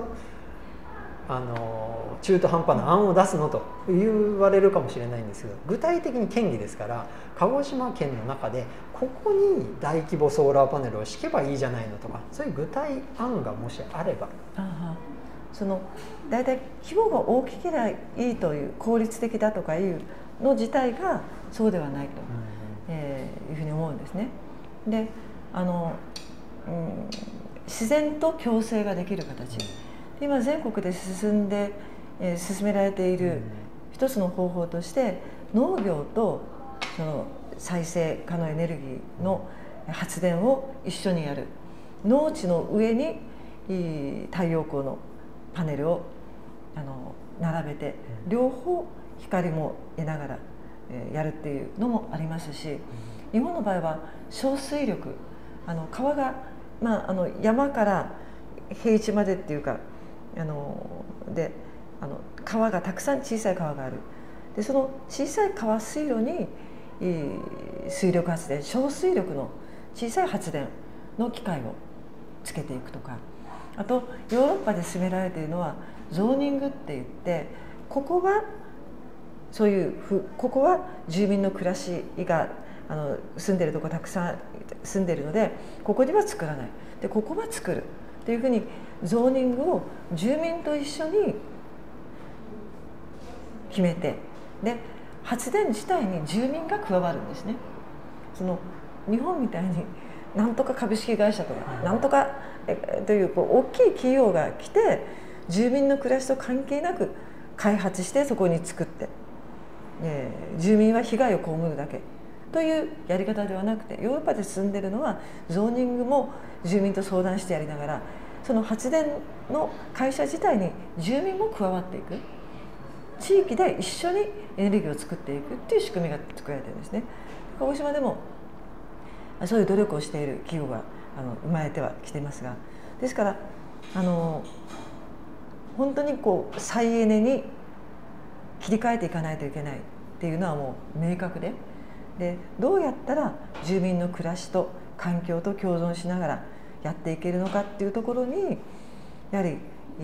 中途半端な案を出すのと言われるかもしれないんですけど、具体的に県議ですから、鹿児島県の中でここに大規模ソーラーパネルを敷けばいいじゃないのとか、そういう具体案がもしあれば、 そのだいたい規模が大きければいいという、効率的だとかいうの自体がそうではないと、いうふうに思うんですね。で自然と共生ができる形、今全国で進められている一つの方法として、農業とその再生可能エネルギーの発電を一緒にやる、農地の上に太陽光のパネルを並べて、両方光も得ながらやるっていうのもありますし、日本の場合は小水力、川が、山から平地までっていうかで川がたくさん小さい川がある。でその小さい川水路に水力発電、小水力の小さい発電の機械をつけていくとか、あとヨーロッパで進められているのはゾーニングって言って、ここは住民の暮らしが住んでるとこたくさん住んでるので、ここには作らない、でここは作る、 っていうふうにゾーニングを住民と一緒に決めて、で発電自体に住民が加わるんですね。その日本みたいになんとか株式会社とかなんとかという大きい企業が来て住民の暮らしと関係なく開発してそこに作って、住民は被害を被るだけというやり方ではなくて、ヨーロッパで進んでいるのはゾーニングも住民と相談してやりながら、その発電の会社自体に住民も加わっていく、地域で一緒にエネルギーを作っていくっていう仕組みが作られてるんですね。鹿児島でもそういう努力をしている企業が生まれてはきていますが、ですから本当に再エネに切り替えていかないといけないっていうのはもう明確で、どうやったら住民の暮らしと環境と共存しながらやっていけるのかっていうところに、やはり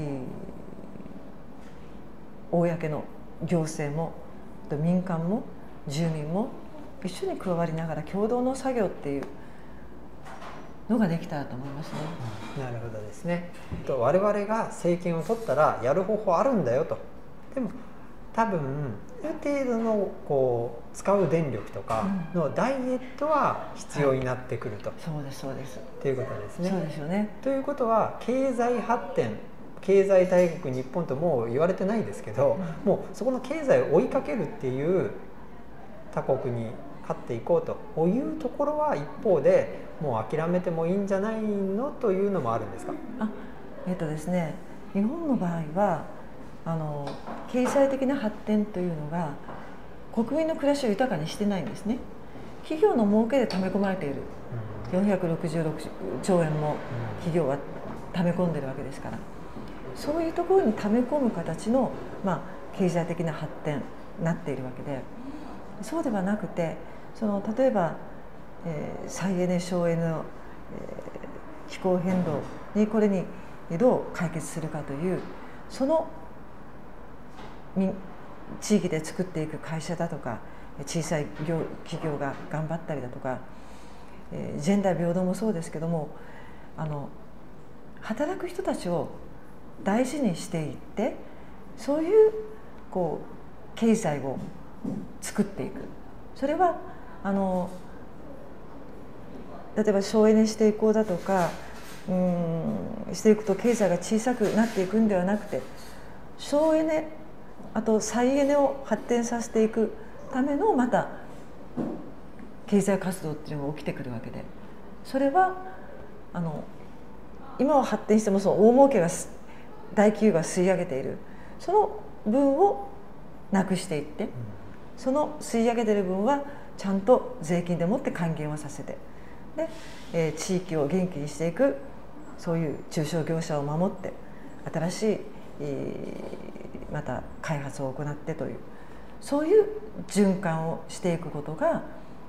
公の行政も民間も住民も一緒に加わりながら共同の作業っていうのができたらと思いますね。 なるほどですね。我々が政権を取ったらやる方法あるんだよと。でも多分ある程度の使う電力とかのダイエットは必要になってくると、 そうですそうですということですね。 そうですよね。 ということは経済発展、経済大国日本ともう言われてないですけど、もうそこの経済を追いかけるっていう他国に勝っていこうというところは一方でもう諦めてもいいんじゃないのというのもあるんですか？ ですね、日本の場合は経済的な発展というのが国民の暮らしを豊かにしてないんですね。企業の儲けで溜め込まれている、466兆円も企業は溜め込んでるわけですから、そういうところに溜め込む形の、経済的な発展になっているわけで、そうではなくて例えば、再エネ省エネの、気候変動にこれにどう解決するかというその地域で作っていく会社だとか小さい企業が頑張ったりだとか、ジェンダー平等もそうですけども働く人たちを大事にしていって、そういう経済を作っていく。それは例えば省エネしていこうだとかしていくと経済が小さくなっていくんではなくて、省エネあと再エネを発展させていくためのまた経済活動っていうのが起きてくるわけで、それは今は発展してもその大儲けが大企業が吸い上げているその分をなくしていって、その吸い上げている分はちゃんと税金でもって還元をさせて、で、地域を元気にしていく、そういう中小業者を守って新しい、また開発を行ってという、そういう循環をしていくことが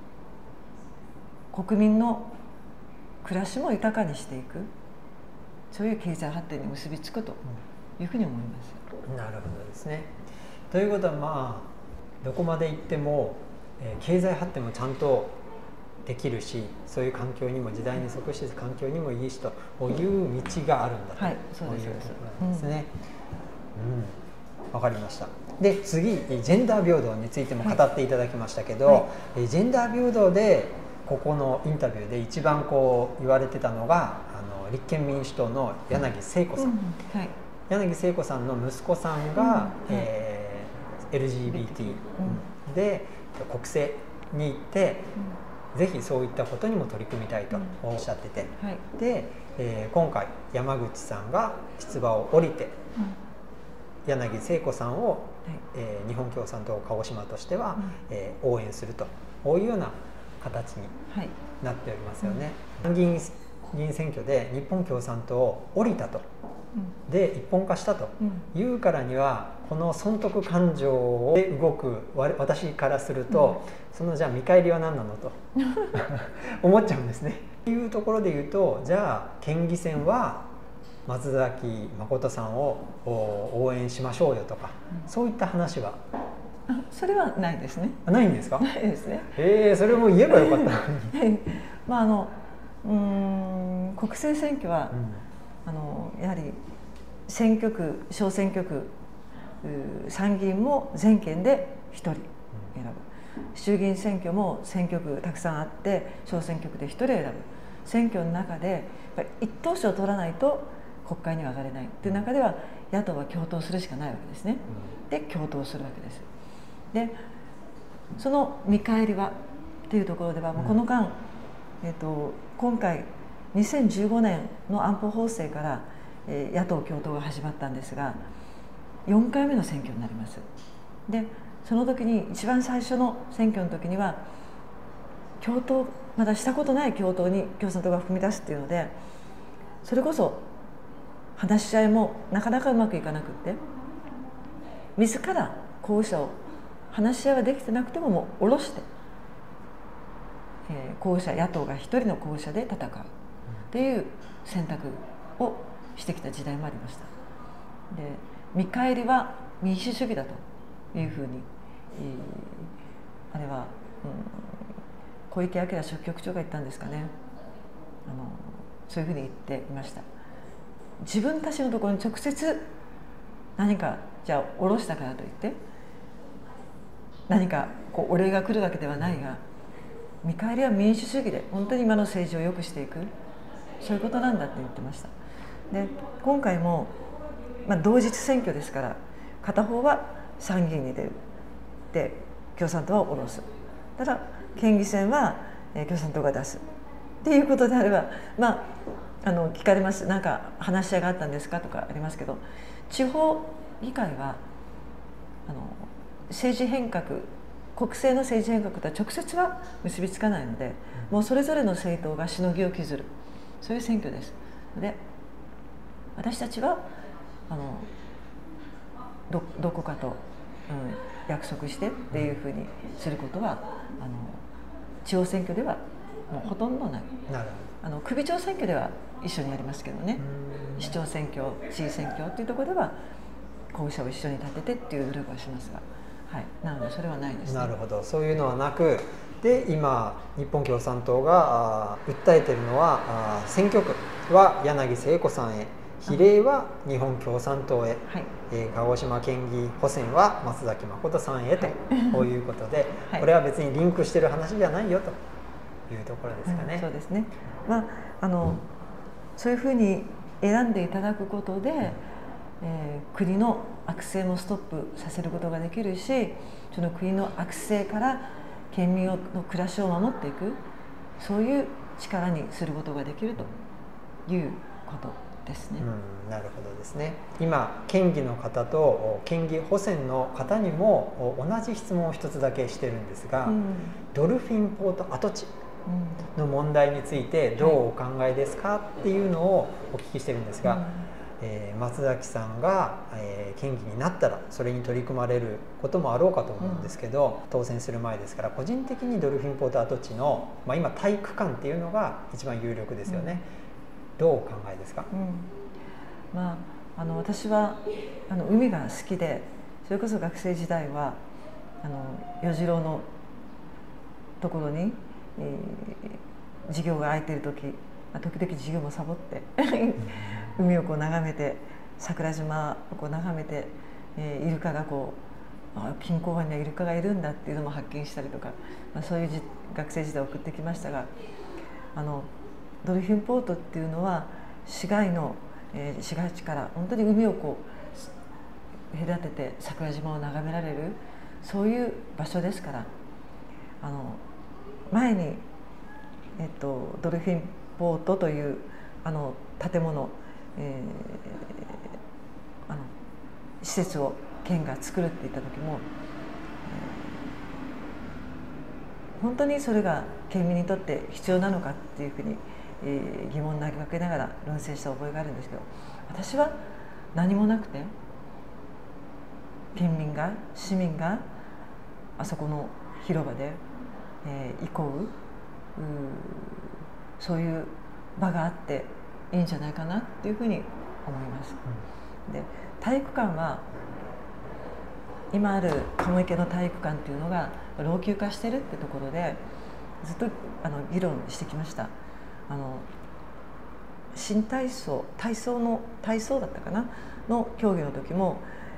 国民の暮らしも豊かにしていく、そういう経済発展に結びつくというふうに思います。 なるほどですね。ということはどこまで行っても、経済発展もちゃんとできるし、そういう環境にも時代に即して環境にもいいしという道があるんだと、そういうところなんですね。わかりました。で次ジェンダー平等についても語っていただきましたけど、ジェンダー平等でここのインタビューで一番言われてたのが立憲民主党の柳聖子さん、柳聖子さんの息子さんが、LGBT で国政に行って、ぜひそういったことにも取り組みたいとおっしゃってて、で、今回山口さんが出馬を降りて、柳聖子さんを、日本共産党鹿児島としては、応援するというような形になっておりますよね。参議院議員選挙で日本共産党を降りたと、で一本化したというからには、この損得感情で動く私からすると、そのじゃあ見返りは何なのと思っちゃうんですね。というところで言うと、じゃあ県議選は松崎誠さんを応援しましょうよとか、そういった話はそれはないですね。 ないんですか？ ないですね。 それも言えばよかったのに。 国政選挙は、 やはり選挙区、小選挙区、参議院も全県で1人選ぶ、衆議院選挙も選挙区たくさんあって小選挙区で1人選ぶ、選挙の中でやっぱり一等賞を取らないと国会には上がれないという中では野党は共闘するしかないわけですね。で共闘するわけです。でその見返りはというところでは、この間、今回2015年の安保法制から、野党共闘が始まったんですが、4回目の選挙になります。でその時に一番最初の選挙の時には共闘、まだしたことない共闘に共産党が踏み出すっていうので、それこそ話し合いもなかなかうまくいかなくって、自ら候補者を話し合いはできてなくてももう下ろして、候補者、野党が一人の候補者で戦うという選択をしてきた時代もありました。で見返りは民主主義だというふうに、あれは、小池晃書記局長が言ったんですかね。そういうふうに言っていました。自分たちのところに直接何かじゃあ下ろしたからといって何かこうお礼が来るわけではないが、見返りは民主主義で本当に今の政治を良くしていく、そういうことなんだって言ってました。で今回も、同日選挙ですから、片方は参議院に出る、で共産党は下ろす、ただ県議選は共産党が出すっていうことであれば、聞かれます。なんか話し合いがあったんですかとかありますけど、地方議会は政治変革、国政の政治変革とは直接は結びつかないので、もうそれぞれの政党がしのぎを削る、そういう選挙です。で私たちはどこかと、約束してっていうふうにすることは地方選挙ではもうほとんどない。首長選挙では一緒にやりますけどね、市長選挙、知事選挙っていうところでは候補者を一緒に立ててっていう努力はしますが、なのでそれはないですね。 なるほど、そういうのはなく、で今日本共産党が訴えているのは、選挙区は柳聖子さんへ、比例は日本共産党へ、鹿児島県議補選は松崎誠さんへと、こういうことで、これは別にリンクしている話じゃないよというところですかね。 そうですね。そういうふうに選んでいただくことで、国の悪政もストップさせることができるし、その国の悪政から県民の暮らしを守っていく、そういう力にすることができるということですね。 なるほどですね。今県議の方と県議補選の方にも同じ質問を一つだけしてるんですが、ドルフィンポート跡地の問題についてどうお考えですかっていうのをお聞きしてるんですが、松崎さんが県議になったらそれに取り組まれることもあろうかと思うんですけど、当選する前ですから、個人的にドルフィンポート跡地の、今体育館っていうのが一番有力ですよね。どうお考えですか？ 私は海が好きで、それこそ学生時代は与次郎のところに、授業が空いている時、時々授業もサボって海を眺めて、桜島を眺めて、イルカが近郊湾にはイルカがいるんだっていうのも発見したりとか、そういう学生時代を送ってきましたが、ドルフィンポートっていうのは市街地から本当に海を隔てて桜島を眺められる、そういう場所ですから、前に、ドルフィンポートという建物、施設を県が作るって言った時も、本当にそれが県民にとって必要なのかっていうふうに、疑問を投げかけながら論戦した覚えがあるんですけど、私は何もなくて、県民が市民があそこの広場で、憩う、そういう場があっていいんじゃないかなっていうふうに思います。で体育館は今ある鴨池の体育館っていうのが老朽化してるってところでずっと議論してきました。 新体操体操だったかなの競技の時も、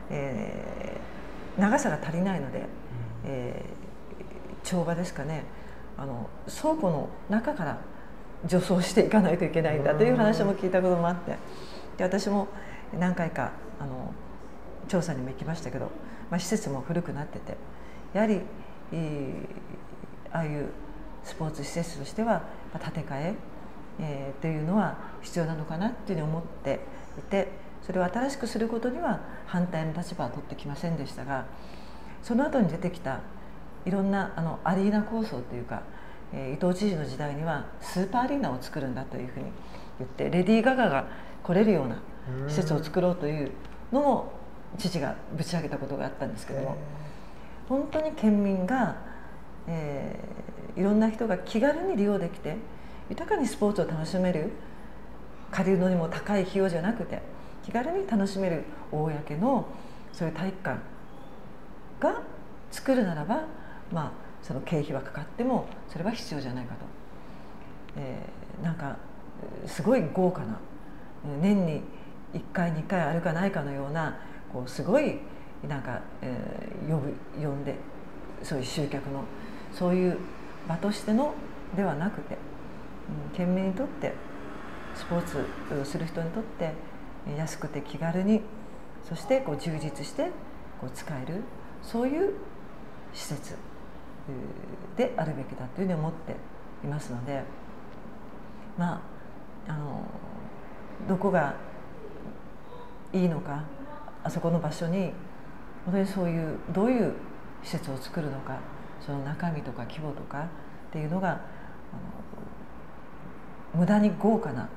長さが足りないので、跳馬ですかね、倉庫の中から助走していかないといけないんだという話も聞いたこともあって、で私も何回か調査にも行きましたけど、施設も古くなってて、やはりああいうスポーツ施設としては建て替えというのは必要なのかなというふうに思っていて、それを新しくすることには反対の立場は取ってきませんでしたが、その後に出てきたいろんなアリーナ構想というか、伊藤知事の時代にはスーパーアリーナを作るんだというふうに言って、レディー・ガガが来れるような施設を作ろうというのも知事がぶち上げたことがあったんですけども、本当に県民が、いろんな人が気軽に利用できて豊かにスポーツを楽しめる、借りるのにも高い費用じゃなくて気軽に楽しめる公のそういう体育館が作るならば、その経費はかかってもそれは必要じゃないかと、なんかすごい豪華な、年に1回2回あるかないかのようなすごいなんか、呼んでそういう集客のそういう場としてのではなくて、県民にとってスポーツをする人にとって安くて気軽に、そして充実して使える、そういう施設であるべきだというふうに思っていますので、どこがいいのか、あそこの場所に本当にそういうどういう施設を作るのか、その中身とか規模とかっていうのが無駄に豪華な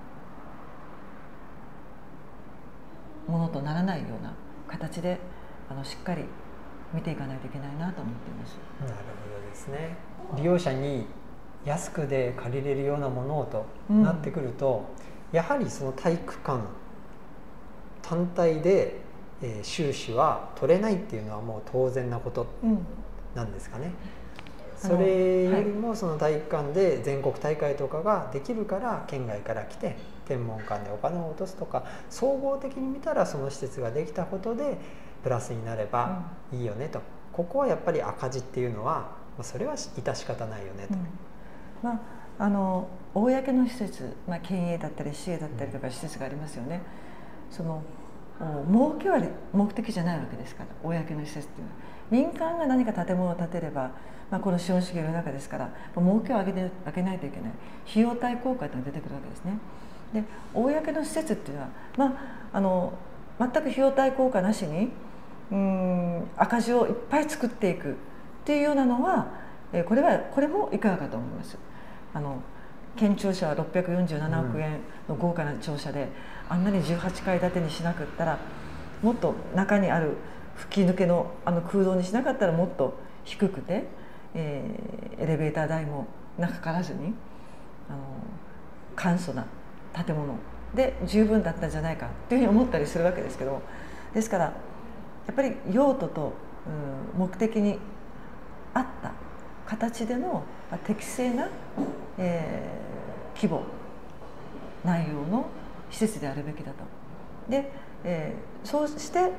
ものとならないような形でしっかり見ていかないといけないなと思っています。 なるほどですね。利用者に安くで借りれるようなものをとなってくると、やはりその体育館単体で収支は取れないっていうのはもう当然なことなんですかね。それよりもその体育館で全国大会とかができるから県外から来て天文館でお金を落とすとか、総合的に見たらその施設ができたことでプラスになればいいよねと、ここはやっぱり赤字っていうのはそれは致し方ないよねと。 公の施設、県営だったり市営だったりとか施設がありますよね。その儲けは目的じゃないわけですから、公の施設っていうのは民間が何か建物を建てれば、この資本主義の中ですから儲けを上げないといけない費用対効果というのが出てくるわけですね。で、公の施設っていうのは、全く費用対効果なしに赤字をいっぱい作っていくっていうようなのは、これもいかがかと思います。県庁舎は647億円の豪華な庁舎で、あんなに18階建てにしなかったら、もっと中にある吹き抜けの空洞にしなかったらもっと低くて、エレベーター代もかからずに簡素な建物で十分だったんじゃないかというふうに思ったりするわけですけど、ですからやっぱり用途と目的に合った形での適正な、規模内容の施設であるべきだと。で、そうして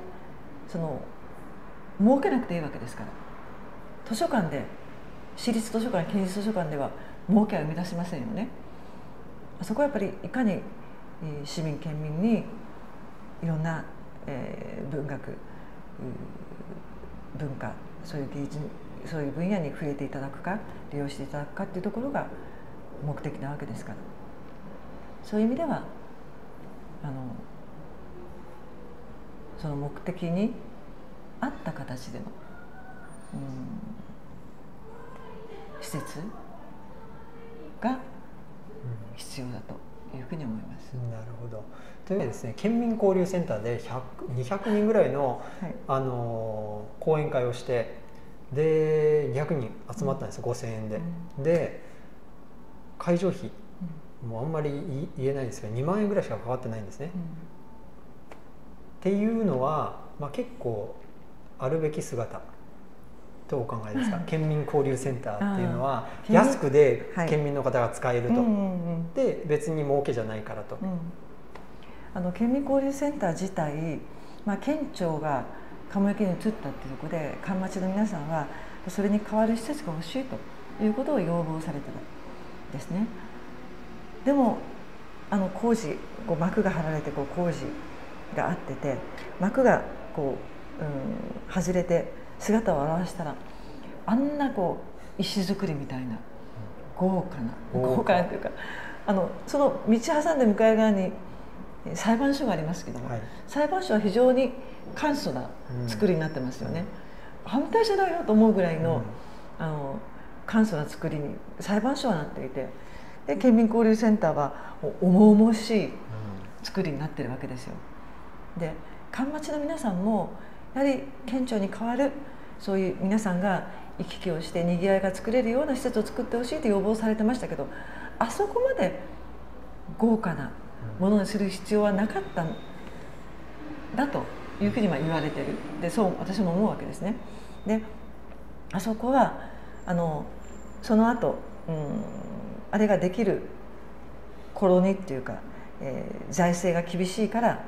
儲けなくていいわけですから、図書館で私立図書館、県立図書館では儲けは生み出しませんよね。そこはやっぱりいかに市民県民にいろんな文学、文化、そういう芸術、そういう分野に触れていただくか利用していただくかっていうところが目的なわけですから、そういう意味ではその目的に合った形での、施設が必要だというふうに思います。 なるほど。というわけでですね、県民交流センターで200人ぐらいの、講演会をして、で200人集まったんですよ、5000円で。で会場費、もうあんまり言えないんですけど2万円ぐらいしかかかってないんですね。っていうのは、結構あるべき姿どうお考えですか？県民交流センターっていうのは安くで県民の方が使えると、で別に儲けじゃないからと。 県民交流センター自体、県庁が鴨池に移ったっていうところで上町の皆さんはそれに代わる施設が欲しいということを要望されてたんですね。でも工事幕が張られて工事があってて、幕が外れて姿を現したら、あんな石造りみたいな豪華なというか、その道挟んで向かい側に裁判所がありますけども、裁判所は非常に簡素な作りになってますよね。反対じゃないよと思うぐらいの、簡素な作りに裁判所はなっていて、で県民交流センターは重々しい作りになってるわけですよ。で上町の皆さんもやはり県庁に代わるそういう皆さんが行き来をしてにぎわいが作れるような施設を作ってほしいと要望されてましたけど、あそこまで豪華なものにする必要はなかったんだというふうに言われてる。でそう私も思うわけですね。であそこはその後、あれができる頃にっていうか、財政が厳しいから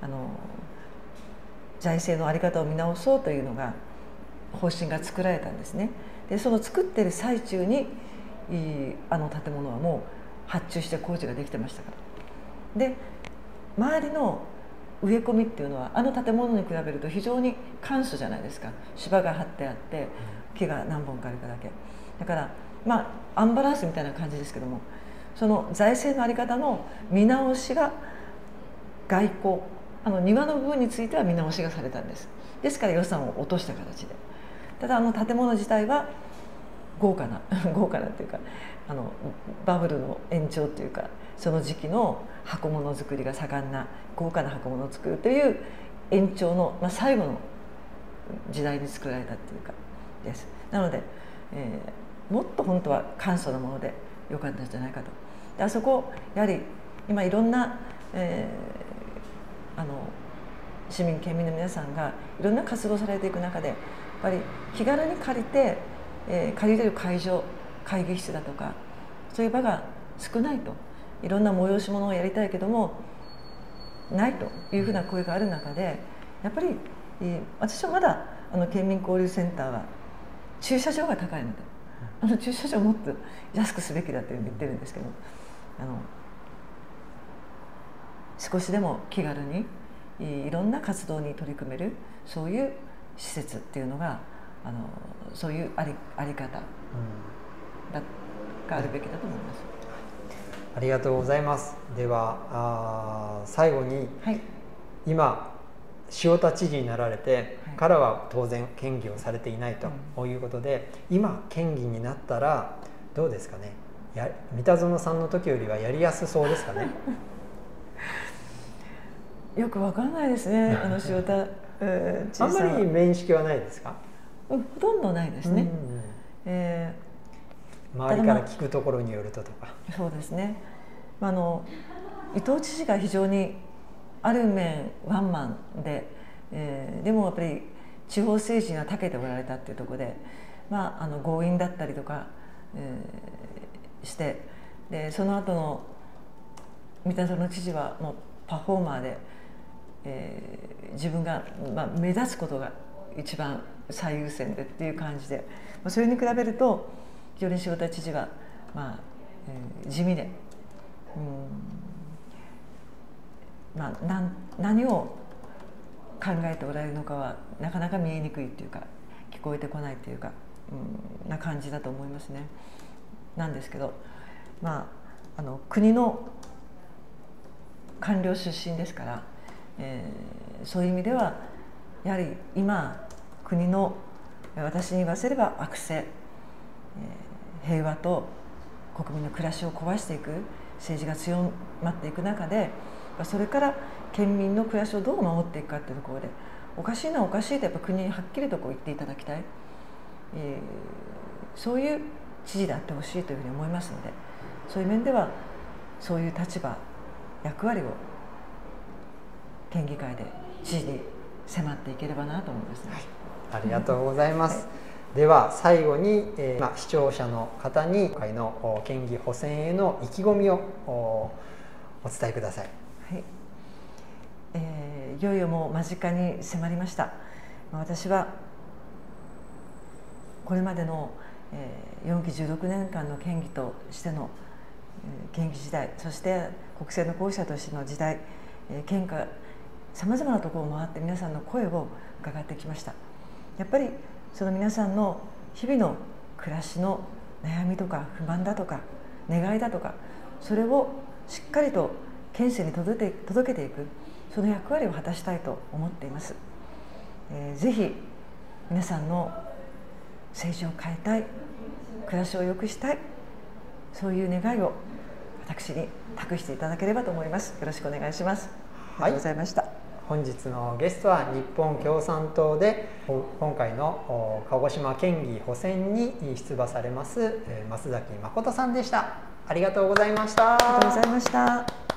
財政の在り方を見直そうというのが方針が作られたんですね。でその作ってる最中に建物はもう発注して工事ができてましたから。で周りの植え込みっていうのは建物に比べると非常に簡素じゃないですか。芝が張ってあって木が何本かあるかだけだから、アンバランスみたいな感じですけども、その財政の在り方の見直しが外交庭の部分については見直しがされたんです。ですから予算を落とした形で。ただ建物自体は豪華なというかバブルの延長というか、その時期の箱物作りが盛んな豪華な箱物を作るという延長の、最後の時代に作られたというかです。なので、もっと本当は簡素なもので良かったんじゃないかと。であそこやはり今いろんな、市民県民の皆さんがいろんな活動されていく中で、やっぱり気軽に借りて、借りれる会議室だとかそういう場が少ないと。いろんな催し物をやりたいけどもないというふうな声がある中で、やっぱり、私はまだ県民交流センターは駐車場が高いので、駐車場をもっと安くすべきだというふうに言ってるんですけど、少しでも気軽にいろんな活動に取り組めるそういう施設っていうのがそういうあり方があるべきだと思います。 ありがとうございます。では最後に、今塩田知事になられてからは当然県議をされていないということで、今県議になったらどうですかね。三田園さんの時よりはやりやすそうですかね。 よくわからないですね。塩田知事さん。 あんまり面識はないですか？ ほとんどないですね。 周りから聞くところによるとか。 そうですね。伊藤知事が非常にある面ワンマンで、でもやっぱり地方政治には長けておられたっていうところで、強引だったりとか、して、でその後の三田園知事はもうパフォーマーで、自分が、目立つことが一番最優先でっていう感じで、それに比べると非常に塩田知事は、地味で、何を考えておられるのかはなかなか見えにくいっていうか聞こえてこないっていうか、な感じだと思いますね。なんですけど、国の官僚出身ですから、そういう意味ではやはり今国の私に言わせれば悪性、平和と国民の暮らしを壊していく政治が強まっていく中で、それから県民の暮らしをどう守っていくかというところで、おかしいのはおかしいとやっぱ国にはっきりと言っていただきたい、そういう知事であってほしいというふうに思いますので、そういう面ではそういう立場役割を県議会で知事に迫っていければなと思いますね。 ありがとうございます。 では最後に、視聴者の方に今回の県議補選への意気込みをお伝えください。 はい、いよいよもう間近に迫りました。私はこれまでの4期16年間の県議としての県議時代、そして国政の候補者としての時代、県下さまざまなところを回って皆さんの声を伺ってきました。やっぱりその皆さんの日々の暮らしの悩みとか不満だとか願いだとか、それをしっかりと県政に届けていく、その役割を果たしたいと思っています。ぜひ皆さんの政治を変えたい、暮らしを良くしたい、そういう願いを私に託していただければと思います。よろしくお願いします。ありがとうございました。 本日のゲストは日本共産党で今回の鹿児島県議補選に出馬されます増崎誠さんでした。ありがとうございました。 ありがとうございました。